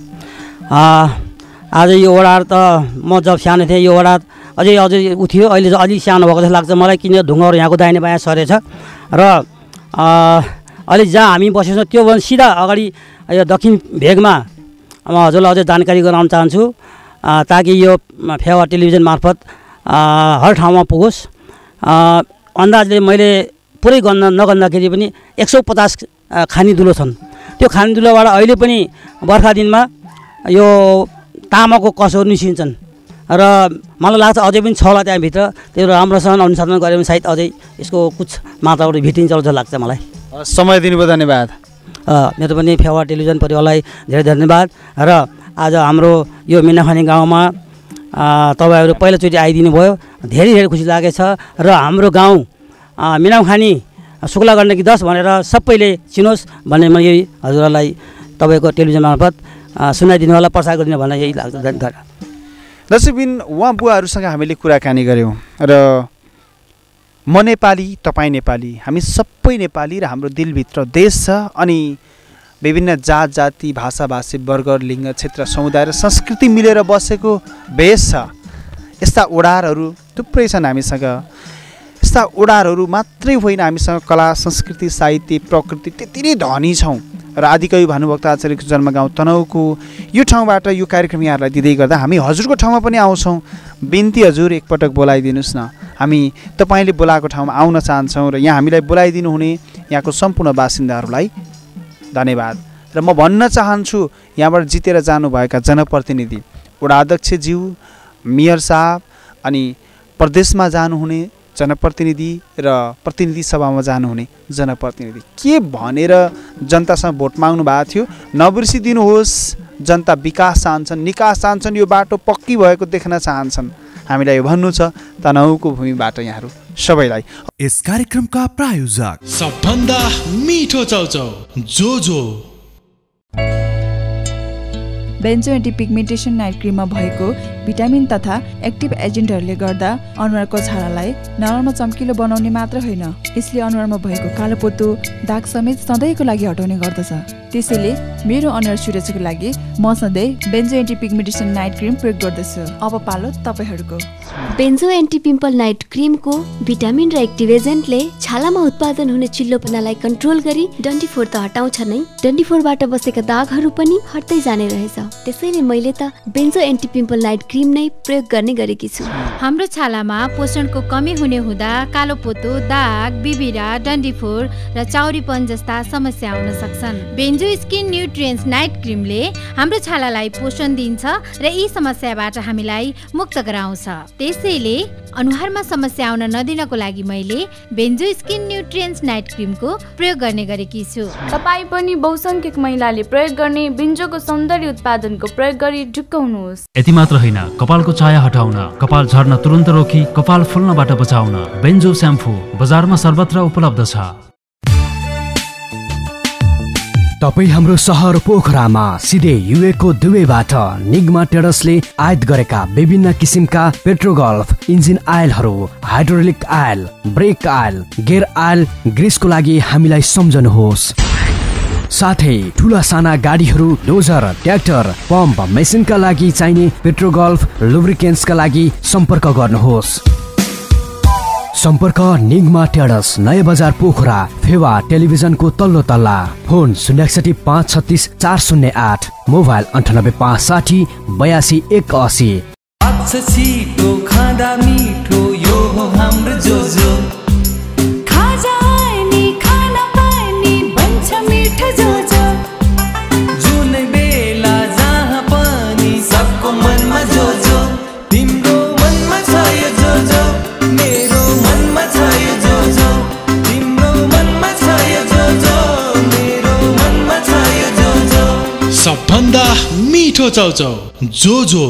S5: आज यो ओडार त म जब सानो थिएँ यो ओडार अझै अझै उ थियो, अहिले अलिक सानो भएको जस्तो लाग्छ मलाई, किन ढुङ्गाहरू यहाँको दाहिने बायाँ सरेछ र अहिले जहाँ हामी बसेको छौँ त्योभन्दा सिधा अगाडि यो दक्षिण भेगमा म हजुरलाई अझै जानकारी गराउन चाहन्छु ताकि यो फेवा टेलिभिजन मार्फत हर ठाउँमा पुगोस्। अन्दाजले मैले पुरै गन्न नगन्दाखेरि पनि एक सौ पचास खानी दुलो छन्। त्यो खानी दुलोबाट अहिले पनि बर्खा दिनमा यो तामाको कसहरू निस्किन्छन् र मलाई लाग्छ अझै पनि छ होला त्यहाँभित्र। त्यो राम्रोसँग अनुसन्धान गऱ्यो भने सायद अझै यसको कुछ मात्राबाट भित्रिन्छ जस्तो लाग्छ मलाई।
S3: समय दिनुभयो, धन्यवाद।
S5: मेरो पनि फेवा टेलिभिजन परिवारलाई धेरै धन्यवाद। र आज हाम्रो यो मिनाखानी गाउँमा तपाईँहरू पहिलोचोटि आइदिनु भयो, धेरै धेरै खुसी लागेछ। र हाम्रो गाउँ मिनाखानी शुक्ला गण्डकी दस भनेर सबैले चिनोस् भन्ने म यही हजुरलाई तपाईँको टेलिभिजन मार्फत सुनाइदिनु होला, प्रसार गरिदिनु भनेर यही लाग्छ।
S3: दर्शकबिन, उहाँ बुवाहरूसँग हामीले कुराकानी गऱ्यौँ र म नेपाली, तपाईँ नेपाली, हामी सबै नेपाली र हाम्रो दिलभित्र देश छ अनि विभिन्न जात जाति भाषा भाषी वर्ग लिङ्ग क्षेत्र समुदाय र संस्कृति मिलेर बसेको भेष छ। यस्ता ओडारहरू थुप्रै छन् हामीसँग। यस्ता ओडारहरू मात्रै होइन, हामीसँग कला संस्कृति साहित्य प्रकृति त्यति नै धनी छौँ। र आदिकवि भानुभक्त आचार्यको जन्मगाउँ तनहुँको यो ठाउँबाट यो कार्यक्रम यहाँहरूलाई दिँदै गर्दा हामी हजुरको ठाउँमा पनि आउँछौँ। बिन्ती हजुर एकपटक बोलाइदिनुहोस् न, हामी तपाईँले बोलाएको ठाउँमा आउन चाहन्छौँ र यहाँ हामीलाई बोलाइदिनु हुने यहाँको सम्पूर्ण बासिन्दाहरूलाई धन्यवाद। र म भन्न चाहन्छु यहाँबाट जितेर जानुभएका जनप्रतिनिधि, वडा अध्यक्षज्यू, मेयर साहब अनि प्रदेशमा जानुहुने जनप्रतिनिधि र प्रतिनिधि सभामा जानुहुने जनप्रतिनिधि के भनेर जनतासँग भोट माग्नु भएको थियो? नबिर्सिदिनुहोस्, जनता विकास चाहन्छन्, निकास चाहन्छन्, यो बाटो पक्की भएको देख्न चाहन्छन्। हामीलाई यो भन्नु छ तनहुँको भूमिबाट यहाँहरू सबैलाई।
S7: यस कार्यक्रमका प्रायोजक सबभन्दा मिठो चाउचाउ जोजो।
S8: बेन्जो एन्टिपिगमेन्टेसन नाइट क्रिममा भएको भिटामिन तथा एक्टिभ एजेन्टहरूले गर्दा अनुहारको छालालाई नरम चम्किलो बनाउने मात्र होइन, यसले अनुहारमा भएको कालोपोतो दाग समेत सधैँको लागि हटाउने गर्दछ। त्यसैले मेरो अनुहार सुरक्षाको लागि म सधैँ बेन्जो एन्टिपिगमेन्टेसन नाइट क्रिम प्रयोग गर्दछु। अब पालो तपाईँहरूको।
S9: बेन्जो एन्टी पिम्पल नाइट क्रिमको भिटामिन र एक्टिभ एजेन्टले छालामा उत्पादन हुने चिल्लोपनालाई कन्ट्रोल गरी डन्डीफोर त हटाउँछ नै, डन्डीफोरबाट बसेका दागहरू पनि हट्दै जाने रहेछ। त्यसैले मैले त Benzo anti pimple night cream नै प्रयोग गर्ने गरेकी छु।
S2: हाम्रो छालामा पोषणको कमी हुने हुँदा कालोपोतो, दाग, बिबिरा, डन्डीफोर र चाउरीपन जस्ता समस्या आउन सक्छन्। बेन्जो स्किन न्युट्रिएन्ट्स नाइट क्रिमले हाम्रो छालालाई पोषण दिन्छ र यी समस्याबाट हामीलाई मुक्त गराउँछ। त्यसैले अनुहारमा समस्या आउन नदिनको लागि मैले बेन्जो स्किन न्युट्रिएन्ट्स नाइट क्रिमको प्रयोग गर्ने गरेकी छु।
S10: तपाईँ पनि बहुसंख्यक महिलाले प्रयोग गर्ने बेन्जोको सौन्दर्य उत्पादनको प्रयोग गरी ढुक्काउनुहोस्।
S11: यति मात्र होइन, कपालको चाया हटाउन, कपाल झर्न तुरन्त रोकी कपाल फुल्नबाट बचाउन बेन्जो स्याम्पू बजारमा सर्वत्र उपलब्ध छ।
S12: तपाईँ हाम्रो सहर पोखरामा सिधै युएको दुबईबाट निग्मा ट्रेडर्सले आयात गरेका विभिन्न किसिमका पेट्रोगल्फ इन्जिन आयलहरू, hydraulic oil, brake oil, gear oil, ग्रिसको लागि हामीलाई सम्झनुहोस्। साथै ठुला साना गाडीहरू, डोजर, ट्र्याक्टर, पम्प, मेसिनका लागि चाहिने पेट्रोगल्फ लुब्रिकेन्ट्सका लागि सम्पर्क गर्नुहोस्। सम्पर्क निग्मा ट्रेडर्स, नयाँ बजार पोखरा, फेवा टेलिभिजनको तल्लो तल्ला। फोन शून्य एकसठी पाँच छत्तिस चार शून्य आठ, मोबाइल अन्ठानब्बे पाँच साठी बयासी एक असी।
S6: छिटो खाँदा मिठो यो हो हाम्रो जोजो। खाजा नि खान पानी बन्छ मिठो जोजो। जुनै बेला जहाँ पनि सबको मनमा जोजो। तिम्रो मनमा छ यो जोजो, मेरो मनमा छ यो जोजो। तिम्रो मनमा छ यो जोजो, मेरो मनमा छ यो जोजो।
S7: सबभन्दा मिठो चाउचाउ जोजो।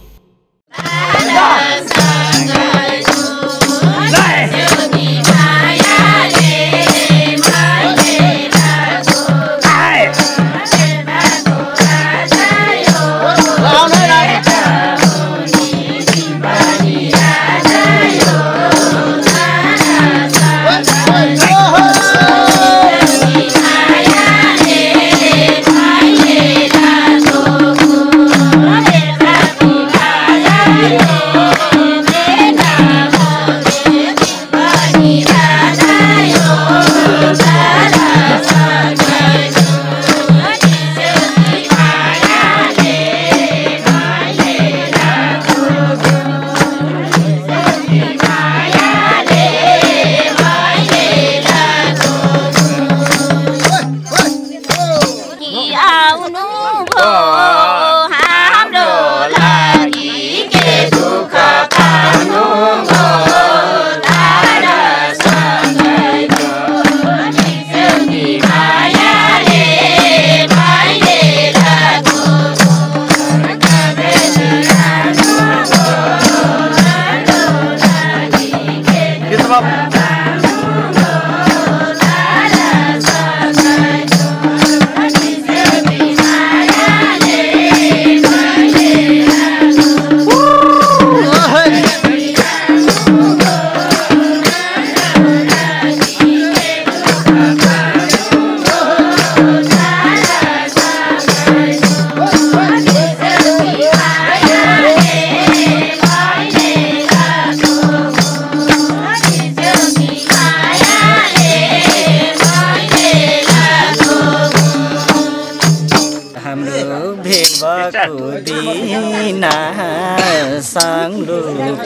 S14: साङ्लो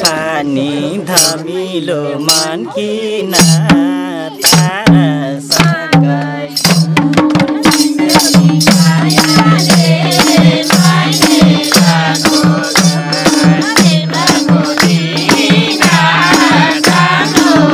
S14: पानी धमिलो मानकिन
S6: Thank you.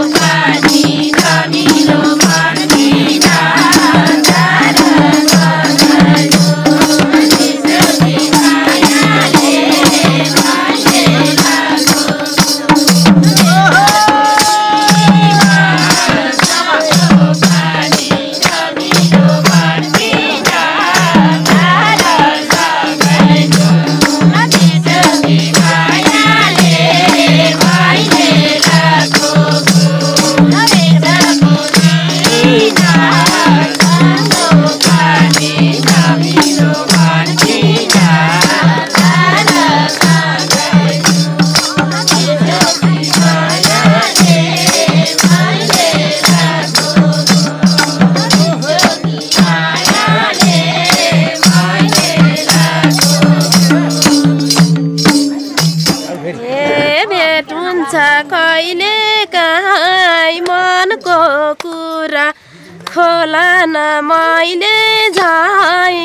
S15: कहिले कहाँ मनको कुरा खोला न मैले झै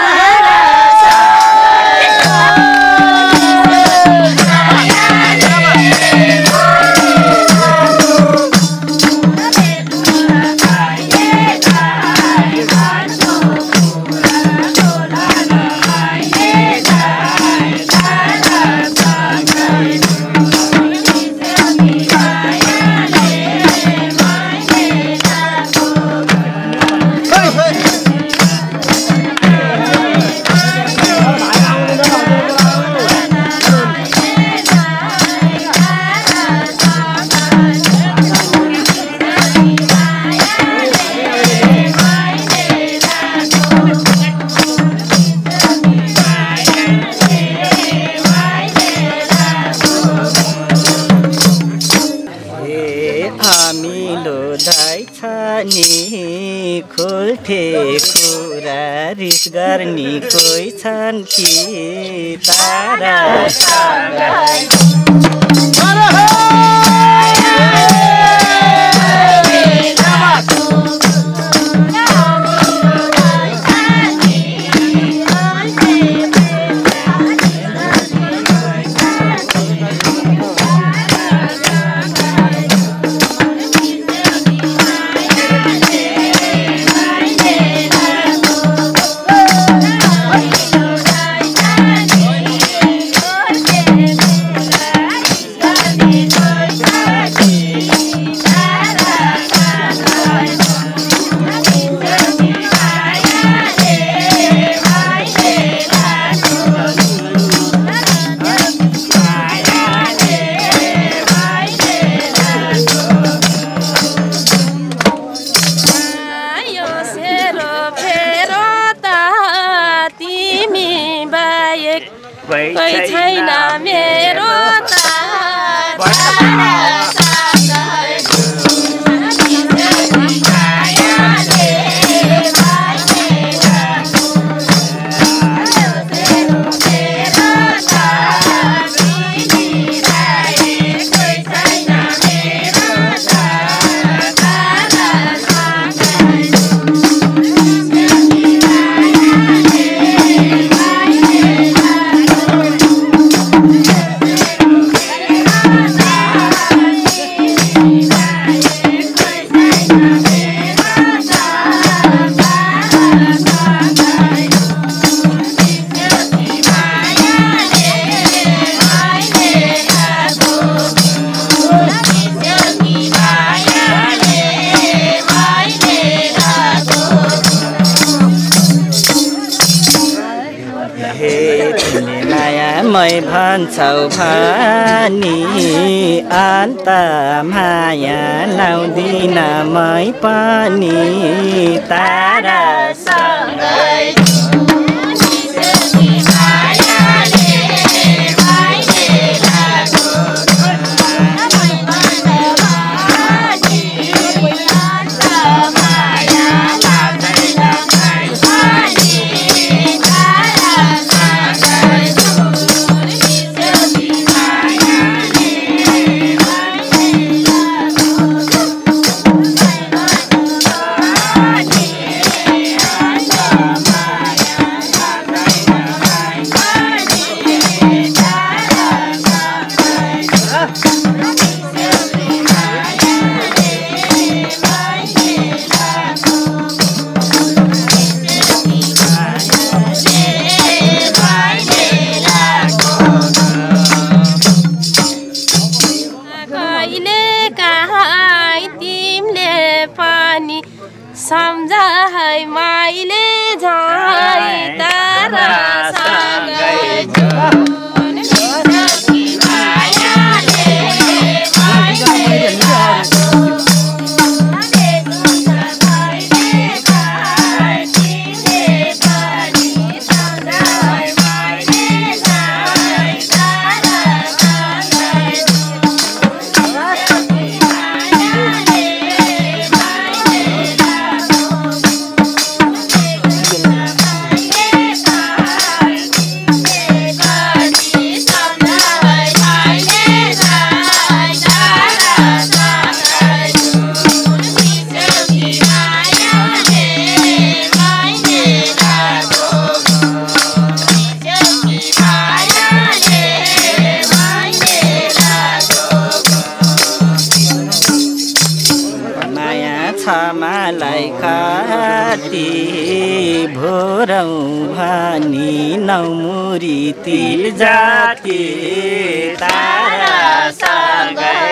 S14: खोल्थे कुरा रिस गर्ने कोही छन् कि तारा
S15: कोही छैन मेरो
S14: मै भन्छौ भनी अन्त माया लाउँदिन मै पनि तारा सँगै सम्झाइ मैले झै तारा सँगै मलाई खाती भोरौ भनी नौमुरी तिल जाती तारा सँगै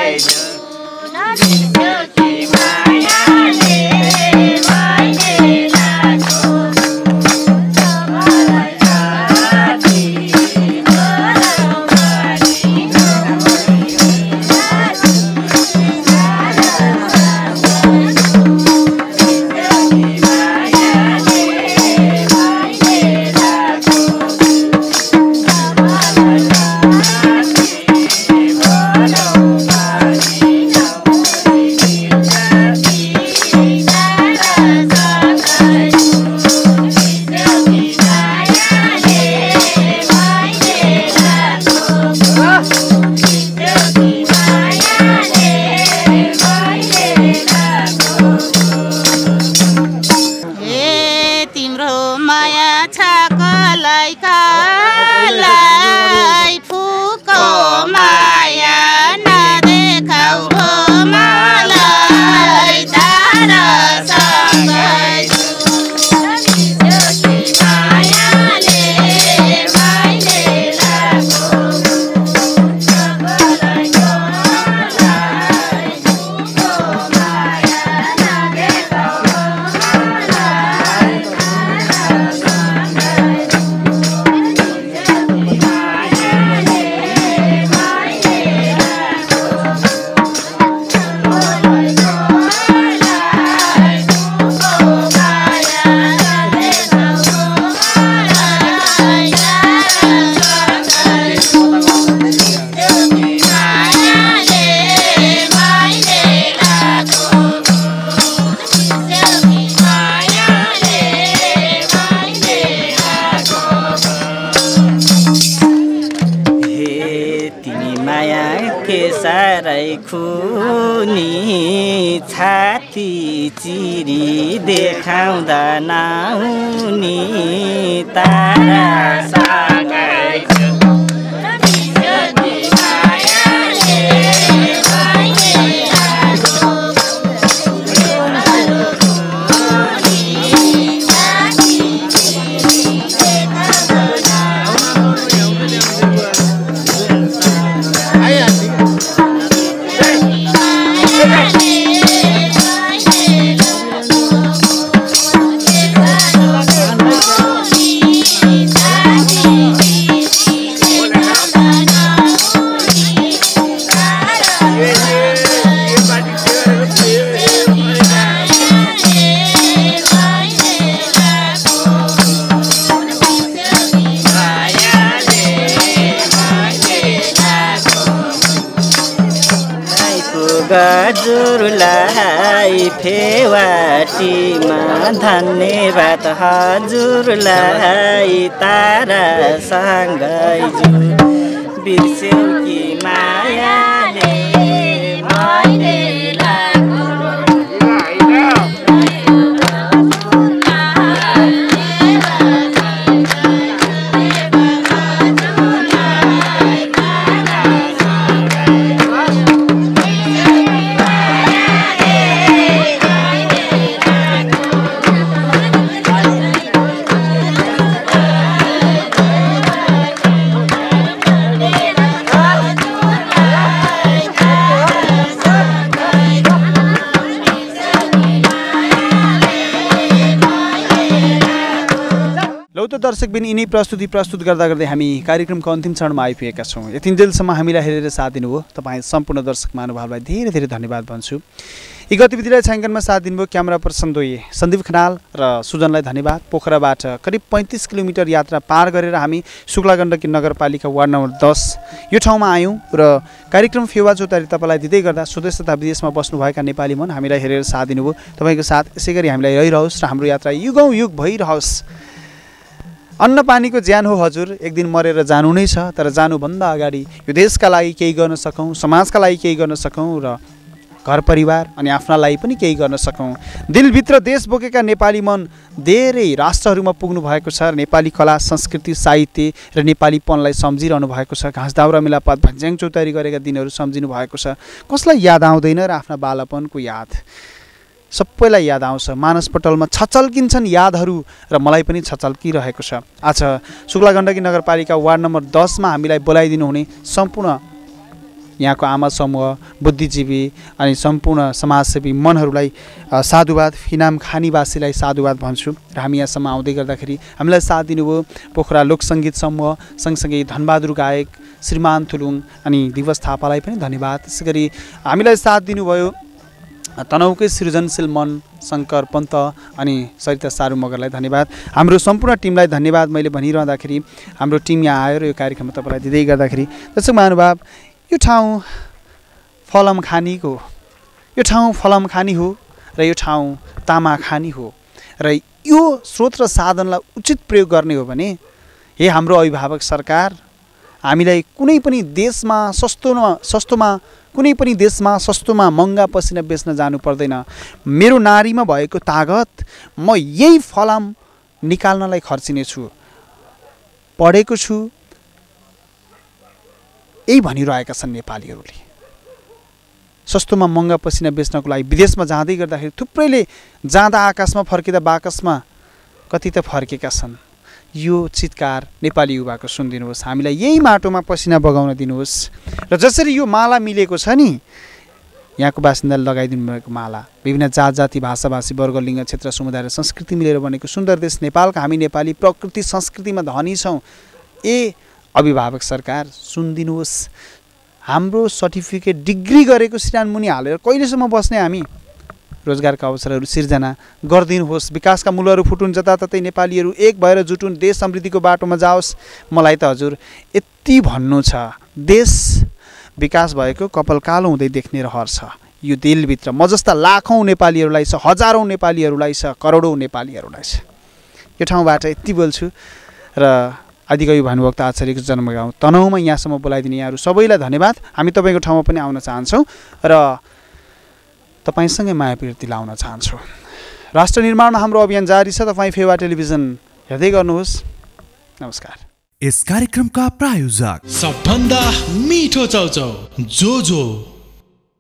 S14: छाती चिरी देखाउँदा नाउनी तारा सँगै हजुरलाई फेवाटीमा धन्यवाद हजुरलाई तारा सँगै बिर्स्यौ कि मायाले मैले
S3: दर्शकबिन यिनै प्रस्तुति प्रस्तुत गर्दा गर्दै हामी कार्यक्रमको अन्तिम चरणमा आइपुगेका छौँ। यतिन्जेलसम्म हामीलाई हेरेर साथ दिनुभयो तपाईँ सम्पूर्ण दर्शक महानुभावलाई धेरै धेरै धन्यवाद भन्छु। यी गतिविधिलाई छायाङ्कनमा साथ दिनुभयो क्यामेरा पर्सन दोए सन्दीप खनाल र सुजनलाई धन्यवाद। पोखराबाट करिब पैँतिस किलोमिटर यात्रा पार गरेर हामी शुक्ला गण्डकी नगरपालिका वार्ड नम्बर दस यो ठाउँमा आयौँ र कार्यक्रम फेवा चौतारी तपाईँलाई दिँदै गर्दा स्वदेश तथा विदेशमा बस्नुभएका नेपाली मन हामीलाई हेरेर साथ दिनुभयो। तपाईँको साथ यसै गरी हामीलाई रहिरहोस् र हाम्रो यात्रा युगौँ युग भइरहोस्। अन्न पानीको ज्यान हो हजुर, एक दिन मरेर जानु नै छ, तर जानुभन्दा अगाडि यो देशका लागि केही गर्न सकौँ, समाजका लागि केही गर्न सकौँ र घर परिवार अनि आफ्ना लागि पनि केही गर्न सकौँ। दिलभित्र देश बोकेका नेपाली मन धेरै राष्ट्रहरूमा पुग्नु भएको छ। नेपाली कला संस्कृति साहित्य र नेपालीपनलाई सम्झिरहनु भएको छ। घाँस दाउरा मेलापात भन्ज्याङ चौतारी गरेका दिनहरू सम्झिनु भएको छ। कसलाई याद आउँदैन र आफ्ना बालापनको याद सबैलाई याद आउँछ, मानसपटलमा छचल्किन्छन् यादहरू र मलाई पनि छचल्किरहेको छ। आज शुक्ला गण्डकी नगरपालिका वार्ड नम्बर दसमा हामीलाई बोलाइदिनु हुने सम्पूर्ण यहाँको आमा समूह, बुद्धिजीवी अनि सम्पूर्ण समाजसेवी मनहरूलाई साधुवाद, फिनाम खानीवासीलाई साधुवाद भन्छु। र हामी यहाँसम्म आउँदै गर्दाखेरि हामीलाई साथ दिनुभयो पोखरा लोकसङ्गीत समूह, सँगसँगै धनबहादुर गायक, श्रीमान थुलुङ अनि दिवस थापालाई पनि धन्यवाद। त्यसै गरी हामीलाई साथ दिनुभयो तनहुकै सृजनशील मन शङ्कर पन्त अनि सरिता सारू मगरलाई धन्यवाद। हाम्रो सम्पूर्ण टिमलाई धन्यवाद। मैले भनिरहँदाखेरि हाम्रो टिम यहाँ आयो र यो कार्यक्रममा तपाईँलाई दिँदै गर्दाखेरि दर्शक महानुभाव, यो ठाउँ फलम खानीको, यो ठाउँ फलम खानी हो र यो ठाउँ तामा खानी हो र यो स्रोत र साधनलाई उचित प्रयोग गर्ने हो भने हे हाम्रो अभिभावक सरकार, हामीलाई कुनै पनि देशमा सस्तोमा सस्तोमा कुनै पनि देशमा सस्तोमा महँगा पसिना बेच्न जानु पर्दैन। मेरो नारीमा भएको तागत म यही फलाम निकाल्नलाई खर्चिनेछु। पढेको छु यही भनिरहेका छन् नेपालीहरूले। सस्तोमा महँगा पसिना बेच्नको लागि विदेशमा जाँदै गर्दाखेरि थुप्रैले जाँदा आकाशमा फर्किँदा बाकसमा कति त फर्केका छन्। यो चितकार नेपाली युवाको सुनिदिनुहोस्, हामीलाई यही माटोमा पसिना बगाउन दिनुहोस्। र जसरी यो माला मिलेको छ नि, यहाँको बासिन्दाले लगाइदिनु भएको माला, विभिन्न जात जाति भाषाभाषी वर्ग लिङ्ग क्षेत्र समुदाय र संस्कृति मिलेर बनेको सुन्दर देश नेपालका हामी नेपाली प्रकृति संस्कृतिमा धनी छौँ। ए अभिभावक सरकार सुनिदिनुहोस्, हाम्रो सर्टिफिकेट डिग्री गरेको सिरान मुनि हालेर कहिलेसम्म बस्ने हामी? रोजगारका अवसरहरू सिर्जना गरिदिनुहोस्। विकासका मूलहरू फुटुन्, जताततै नेपालीहरू एक भएर जुटुन्, देश समृद्धिको बाटोमा जाओस्। मलाई त हजुर यति भन्नु छ, देश विकास भएको कपाल कालो हुँदै देख्ने रहर छ यो दिलभित्र। म जस्ता लाखौँ नेपालीहरूलाई छ, हजारौँ नेपालीहरूलाई छ, करोडौँ नेपालीहरूलाई छ। यो ठाउँबाट यति बोल्छु र आदिकवि भानुभक्त आचार्यको जन्मगाउँ तनहुमा यहाँसम्म बोलाइदिने यहाँहरू सबैलाई धन्यवाद। हामी तपाईँको ठाउँमा पनि आउन चाहन्छौँ र तपाईँसँगै माया प्रीति लाउन चाहन्छौँ। राष्ट्र निर्माणमा हाम्रो अभियान जारी छ। तपाईँ फेवा टेलिभिजन हेर्दै गर्नुहोस्। नमस्कार।
S7: यस कार्यक्रमका प्रायोजक सबभन्दा मिठो चाउचाउ जोजो।